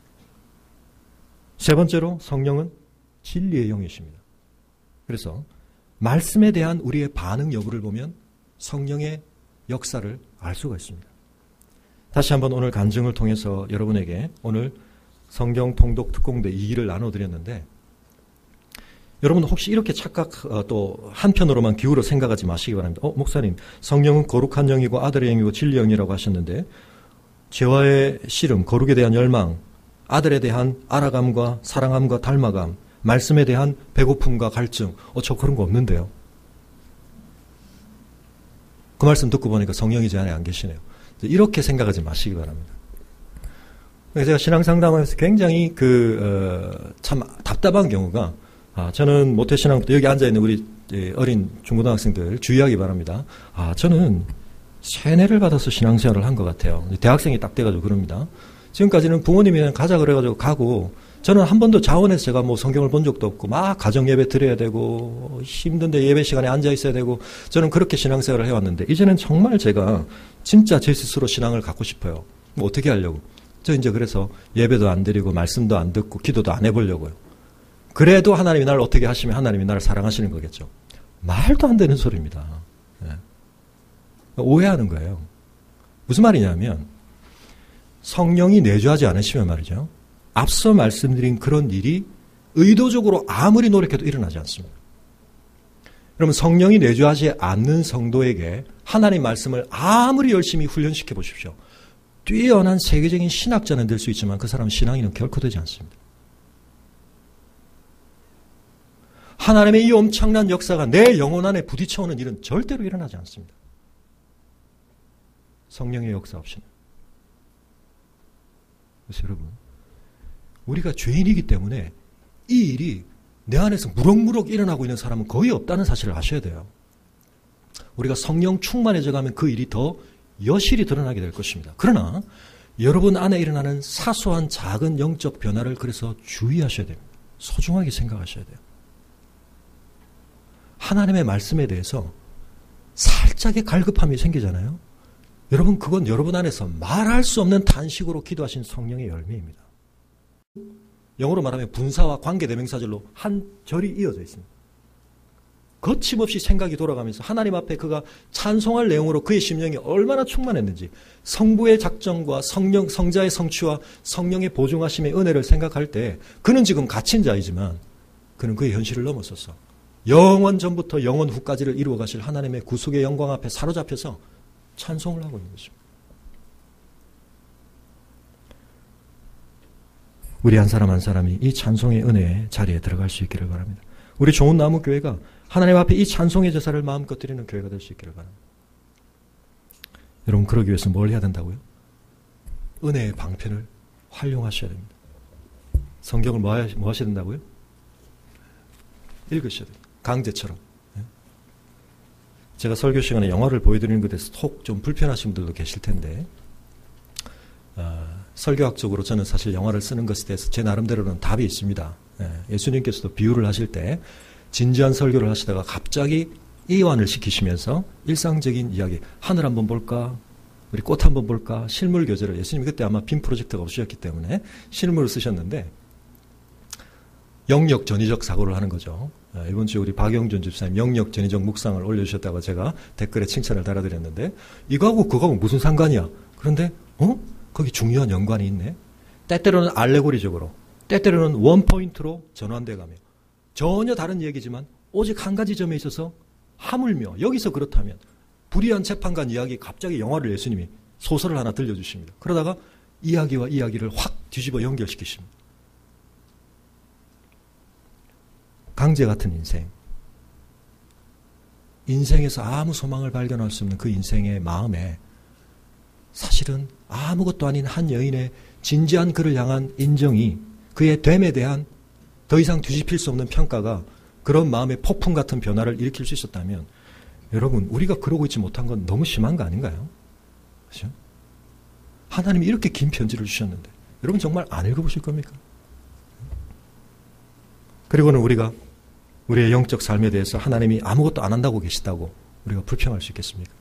세 번째로 성령은 진리의 영이십니다. 그래서 말씀에 대한 우리의 반응 여부를 보면 성령의 역사를 알 수가 있습니다. 다시 한번 오늘 간증을 통해서 여러분에게 오늘 성경 통독 특공대 이 기를 나눠드렸는데 여러분 혹시 이렇게 착각 어, 또 한편으로만 기울어 생각하지 마시기 바랍니다. 어, 목사님 성령은 거룩한 영이고 아들의 영이고 진리의 영이라고 하셨는데 죄와의 씨름, 거룩에 대한 열망, 아들에 대한 알아감과 사랑함과 닮아감, 말씀에 대한 배고픔과 갈증, 어, 저 그런 거 없는데요. 그 말씀 듣고 보니까 성령이 제 안에 안 계시네요. 이렇게 생각하지 마시기 바랍니다. 제가 신앙상담하면서 굉장히 그, 어, 참 답답한 경우가, 아, 저는 모태신앙부터 여기 앉아있는 우리 어린 중고등학생들 주의하기 바랍니다. 아, 저는 세뇌를 받아서 신앙생활을 한 것 같아요. 대학생이 딱 돼가지고 그럽니다. 지금까지는 부모님이 그냥 가자 그래가지고 가고, 저는 한 번도 자원해서 제가 뭐 성경을 본 적도 없고, 막 가정 예배 드려야 되고, 힘든데 예배 시간에 앉아 있어야 되고, 저는 그렇게 신앙생활을 해왔는데, 이제는 정말 제가 진짜 제 스스로 신앙을 갖고 싶어요. 뭐 어떻게 하려고. 저 이제 그래서 예배도 안 드리고, 말씀도 안 듣고, 기도도 안 해보려고요. 그래도 하나님이 나를 어떻게 하시면 하나님이 나를 사랑하시는 거겠죠. 말도 안 되는 소리입니다. 네. 오해하는 거예요. 무슨 말이냐면, 성령이 내주하지 않으시면 말이죠. 앞서 말씀드린 그런 일이 의도적으로 아무리 노력해도 일어나지 않습니다. 여러분, 성령이 내주하지 않는 성도에게 하나님 말씀을 아무리 열심히 훈련시켜 보십시오. 뛰어난 세계적인 신학자는 될 수 있지만 그 사람은 신앙인은 결코 되지 않습니다. 하나님의 이 엄청난 역사가 내 영혼 안에 부딪혀오는 일은 절대로 일어나지 않습니다. 성령의 역사 없이는. 그래서 여러분, 우리가 죄인이기 때문에 이 일이 내 안에서 무럭무럭 일어나고 있는 사람은 거의 없다는 사실을 아셔야 돼요. 우리가 성령 충만해져 가면 그 일이 더 여실히 드러나게 될 것입니다. 그러나 여러분 안에 일어나는 사소한 작은 영적 변화를 그래서 주의하셔야 됩니다. 소중하게 생각하셔야 돼요. 하나님의 말씀에 대해서 살짝의 갈급함이 생기잖아요. 여러분, 그건 여러분 안에서 말할 수 없는 탄식으로 기도하신 성령의 열매입니다. 영어로 말하면 분사와 관계대명사절로 한 절이 이어져 있습니다. 거침없이 생각이 돌아가면서 하나님 앞에 그가 찬송할 내용으로 그의 심령이 얼마나 충만했는지, 성부의 작정과 성령, 성자의 성취와 성령의 보증하심의 은혜를 생각할 때 그는 지금 갇힌 자이지만 그는 그의 현실을 넘어서서 영원 전부터 영원 후까지를 이루어 가실 하나님의 구속의 영광 앞에 사로잡혀서 찬송을 하고 있는 것입니다. 우리 한 사람 한 사람이 이 찬송의 은혜의 자리에 들어갈 수 있기를 바랍니다. 우리 좋은 나무 교회가 하나님 앞에 이 찬송의 제사를 마음껏 드리는 교회가 될 수 있기를 바랍니다. 여러분, 그러기 위해서 뭘 해야 된다고요? 은혜의 방편을 활용하셔야 됩니다. 성경을 뭐 하셔야, 뭐 하셔야 된다고요? 읽으셔야 됩니다. 강제처럼. 제가 설교 시간에 영화를 보여드리는 것에 대해서 속 좀 불편하신 분들도 계실 텐데, 어, 설교학적으로 저는 사실 영화를 쓰는 것에 대해서 제 나름대로는 답이 있습니다. 예, 예수님께서도 비유를 하실 때 진지한 설교를 하시다가 갑자기 이완을 시키시면서 일상적인 이야기, 하늘 한번 볼까? 우리 꽃 한번 볼까? 실물 교제를, 예수님이 그때 아마 빔 프로젝트가 없으셨기 때문에 실물을 쓰셨는데 영역 전이적 사고를 하는 거죠. 이번 주에 우리 박영준 집사님 영역 전이적 묵상을 올려주셨다고 제가 댓글에 칭찬을 달아드렸는데, 이거하고 그거하고 무슨 상관이야? 그런데 어? 거기 중요한 연관이 있네. 때때로는 알레고리적으로, 때때로는 원포인트로 전환돼 가며 전혀 다른 얘기지만 오직 한 가지 점에 있어서 하물며, 여기서 그렇다면 불의한 재판관 이야기 갑자기 영화를 예수님이 소설을 하나 들려주십니다. 그러다가 이야기와 이야기를 확 뒤집어 연결시키십니다. 강제 같은 인생, 인생에서 아무 소망을 발견할 수 없는 그 인생의 마음에 사실은 아무것도 아닌 한 여인의 진지한 그를 향한 인정이, 그의 됨에 대한 더 이상 뒤집힐 수 없는 평가가 그런 마음의 폭풍 같은 변화를 일으킬 수 있었다면, 여러분, 우리가 그러고 있지 못한 건 너무 심한 거 아닌가요? 그렇죠? 하나님이 이렇게 긴 편지를 주셨는데 여러분 정말 안 읽어보실 겁니까? 그리고는 우리가 우리의 영적 삶에 대해서 하나님이 아무것도 안 한다고 계시다고 우리가 불평할 수 있겠습니까?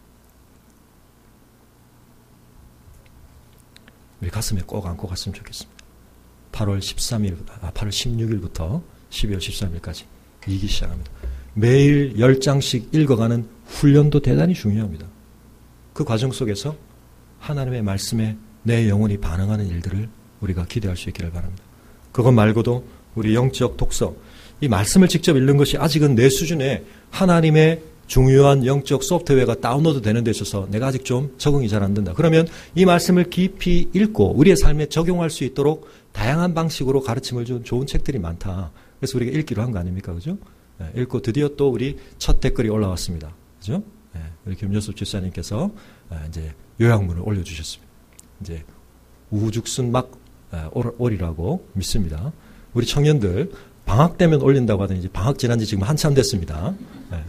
우리 가슴에 꼭 안고 갔으면 좋겠습니다. 팔월 십삼일, 아, 팔월 십육일부터 십이월 십삼일까지 이기 시작합니다. 매일 열 장씩 읽어가는 훈련도 대단히 중요합니다. 그 과정 속에서 하나님의 말씀에 내 영혼이 반응하는 일들을 우리가 기대할 수 있기를 바랍니다. 그것 말고도 우리 영적 독서, 이 말씀을 직접 읽는 것이 아직은 내 수준에 하나님의 중요한 영적 소프트웨어가 다운로드 되는 데 있어서 내가 아직 좀 적응이 잘 안 된다. 그러면 이 말씀을 깊이 읽고 우리의 삶에 적용할 수 있도록 다양한 방식으로 가르침을 준 좋은 책들이 많다. 그래서 우리가 읽기로 한 거 아닙니까? 그죠? 네, 읽고 드디어 또 우리 첫 댓글이 올라왔습니다. 그죠? 네, 우리 김여섭 집사님께서 이제 요약문을 올려주셨습니다. 이제 우죽순 막 오리라고 믿습니다. 우리 청년들 방학 때면 올린다고 하더니 이제 방학 지난 지 지금 한참 됐습니다. 네.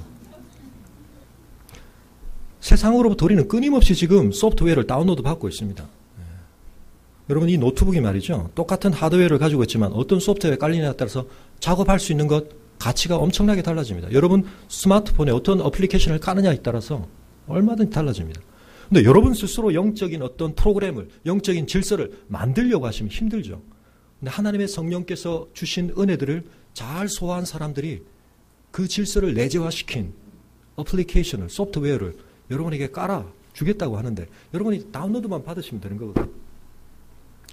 세상으로부터 우리는 끊임없이 지금 소프트웨어를 다운로드 받고 있습니다. 네. 여러분, 이 노트북이 말이죠. 똑같은 하드웨어를 가지고 있지만 어떤 소프트웨어에 깔리냐에 따라서 작업할 수 있는 것, 가치가 엄청나게 달라집니다. 여러분 스마트폰에 어떤 어플리케이션을 까느냐에 따라서 얼마든지 달라집니다. 근데 여러분 스스로 영적인 어떤 프로그램을, 영적인 질서를 만들려고 하시면 힘들죠. 근데 하나님의 성령께서 주신 은혜들을 잘 소화한 사람들이 그 질서를 내재화시킨 어플리케이션을, 소프트웨어를 여러분에게 깔아 주겠다고 하는데 여러분이 다운로드만 받으시면 되는 거거든요.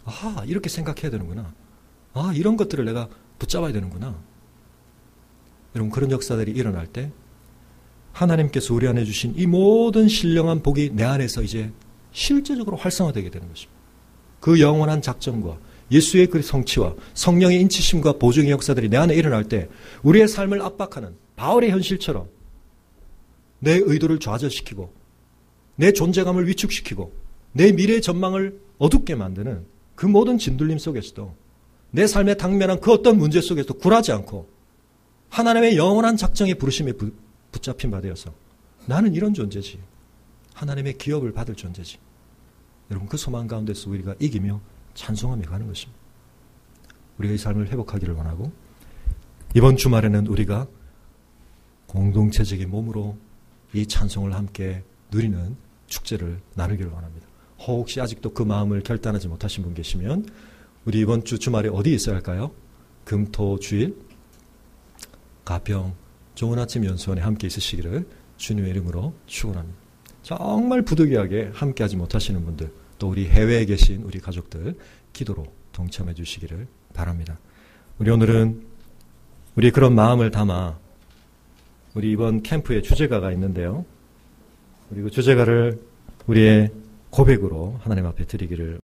아, 이렇게 생각해야 되는구나. 아, 이런 것들을 내가 붙잡아야 되는구나. 여러분, 그런 역사들이 일어날 때 하나님께서 우리 안에 주신 이 모든 신령한 복이 내 안에서 이제 실제적으로 활성화되게 되는 것입니다. 그 영원한 작정과 예수의 그 성취와 성령의 인치심과 보증의 역사들이 내 안에 일어날 때 우리의 삶을 압박하는 바울의 현실처럼 내 의도를 좌절시키고 내 존재감을 위축시키고 내 미래의 전망을 어둡게 만드는 그 모든 진들림 속에서도 내 삶에 당면한 그 어떤 문제 속에서도 굴하지 않고 하나님의 영원한 작정의 부르심에 부, 붙잡힌 바 되어서 나는 이런 존재지. 하나님의 기업을 받을 존재지. 여러분, 그 소망 가운데서 우리가 이기며 찬송하며 가는 것입니다. 우리가 이 삶을 회복하기를 원하고 이번 주말에는 우리가 공동체적인 몸으로 이 찬송을 함께 누리는 축제를 나누기를 원합니다. 혹시 아직도 그 마음을 결단하지 못하신 분 계시면 우리 이번 주 주말에 어디 있어야 할까요? 금, 토, 주일 가평 좋은 아침 연수원에 함께 있으시기를 주님의 이름으로 축원합니다. 정말 부득이하게 함께하지 못하시는 분들, 또 우리 해외에 계신 우리 가족들 기도로 동참해 주시기를 바랍니다. 우리 오늘은 우리 그런 마음을 담아 우리 이번 캠프의 주제가가 있는데요. 우리 그 주제가를 우리의 고백으로 하나님 앞에 드리기를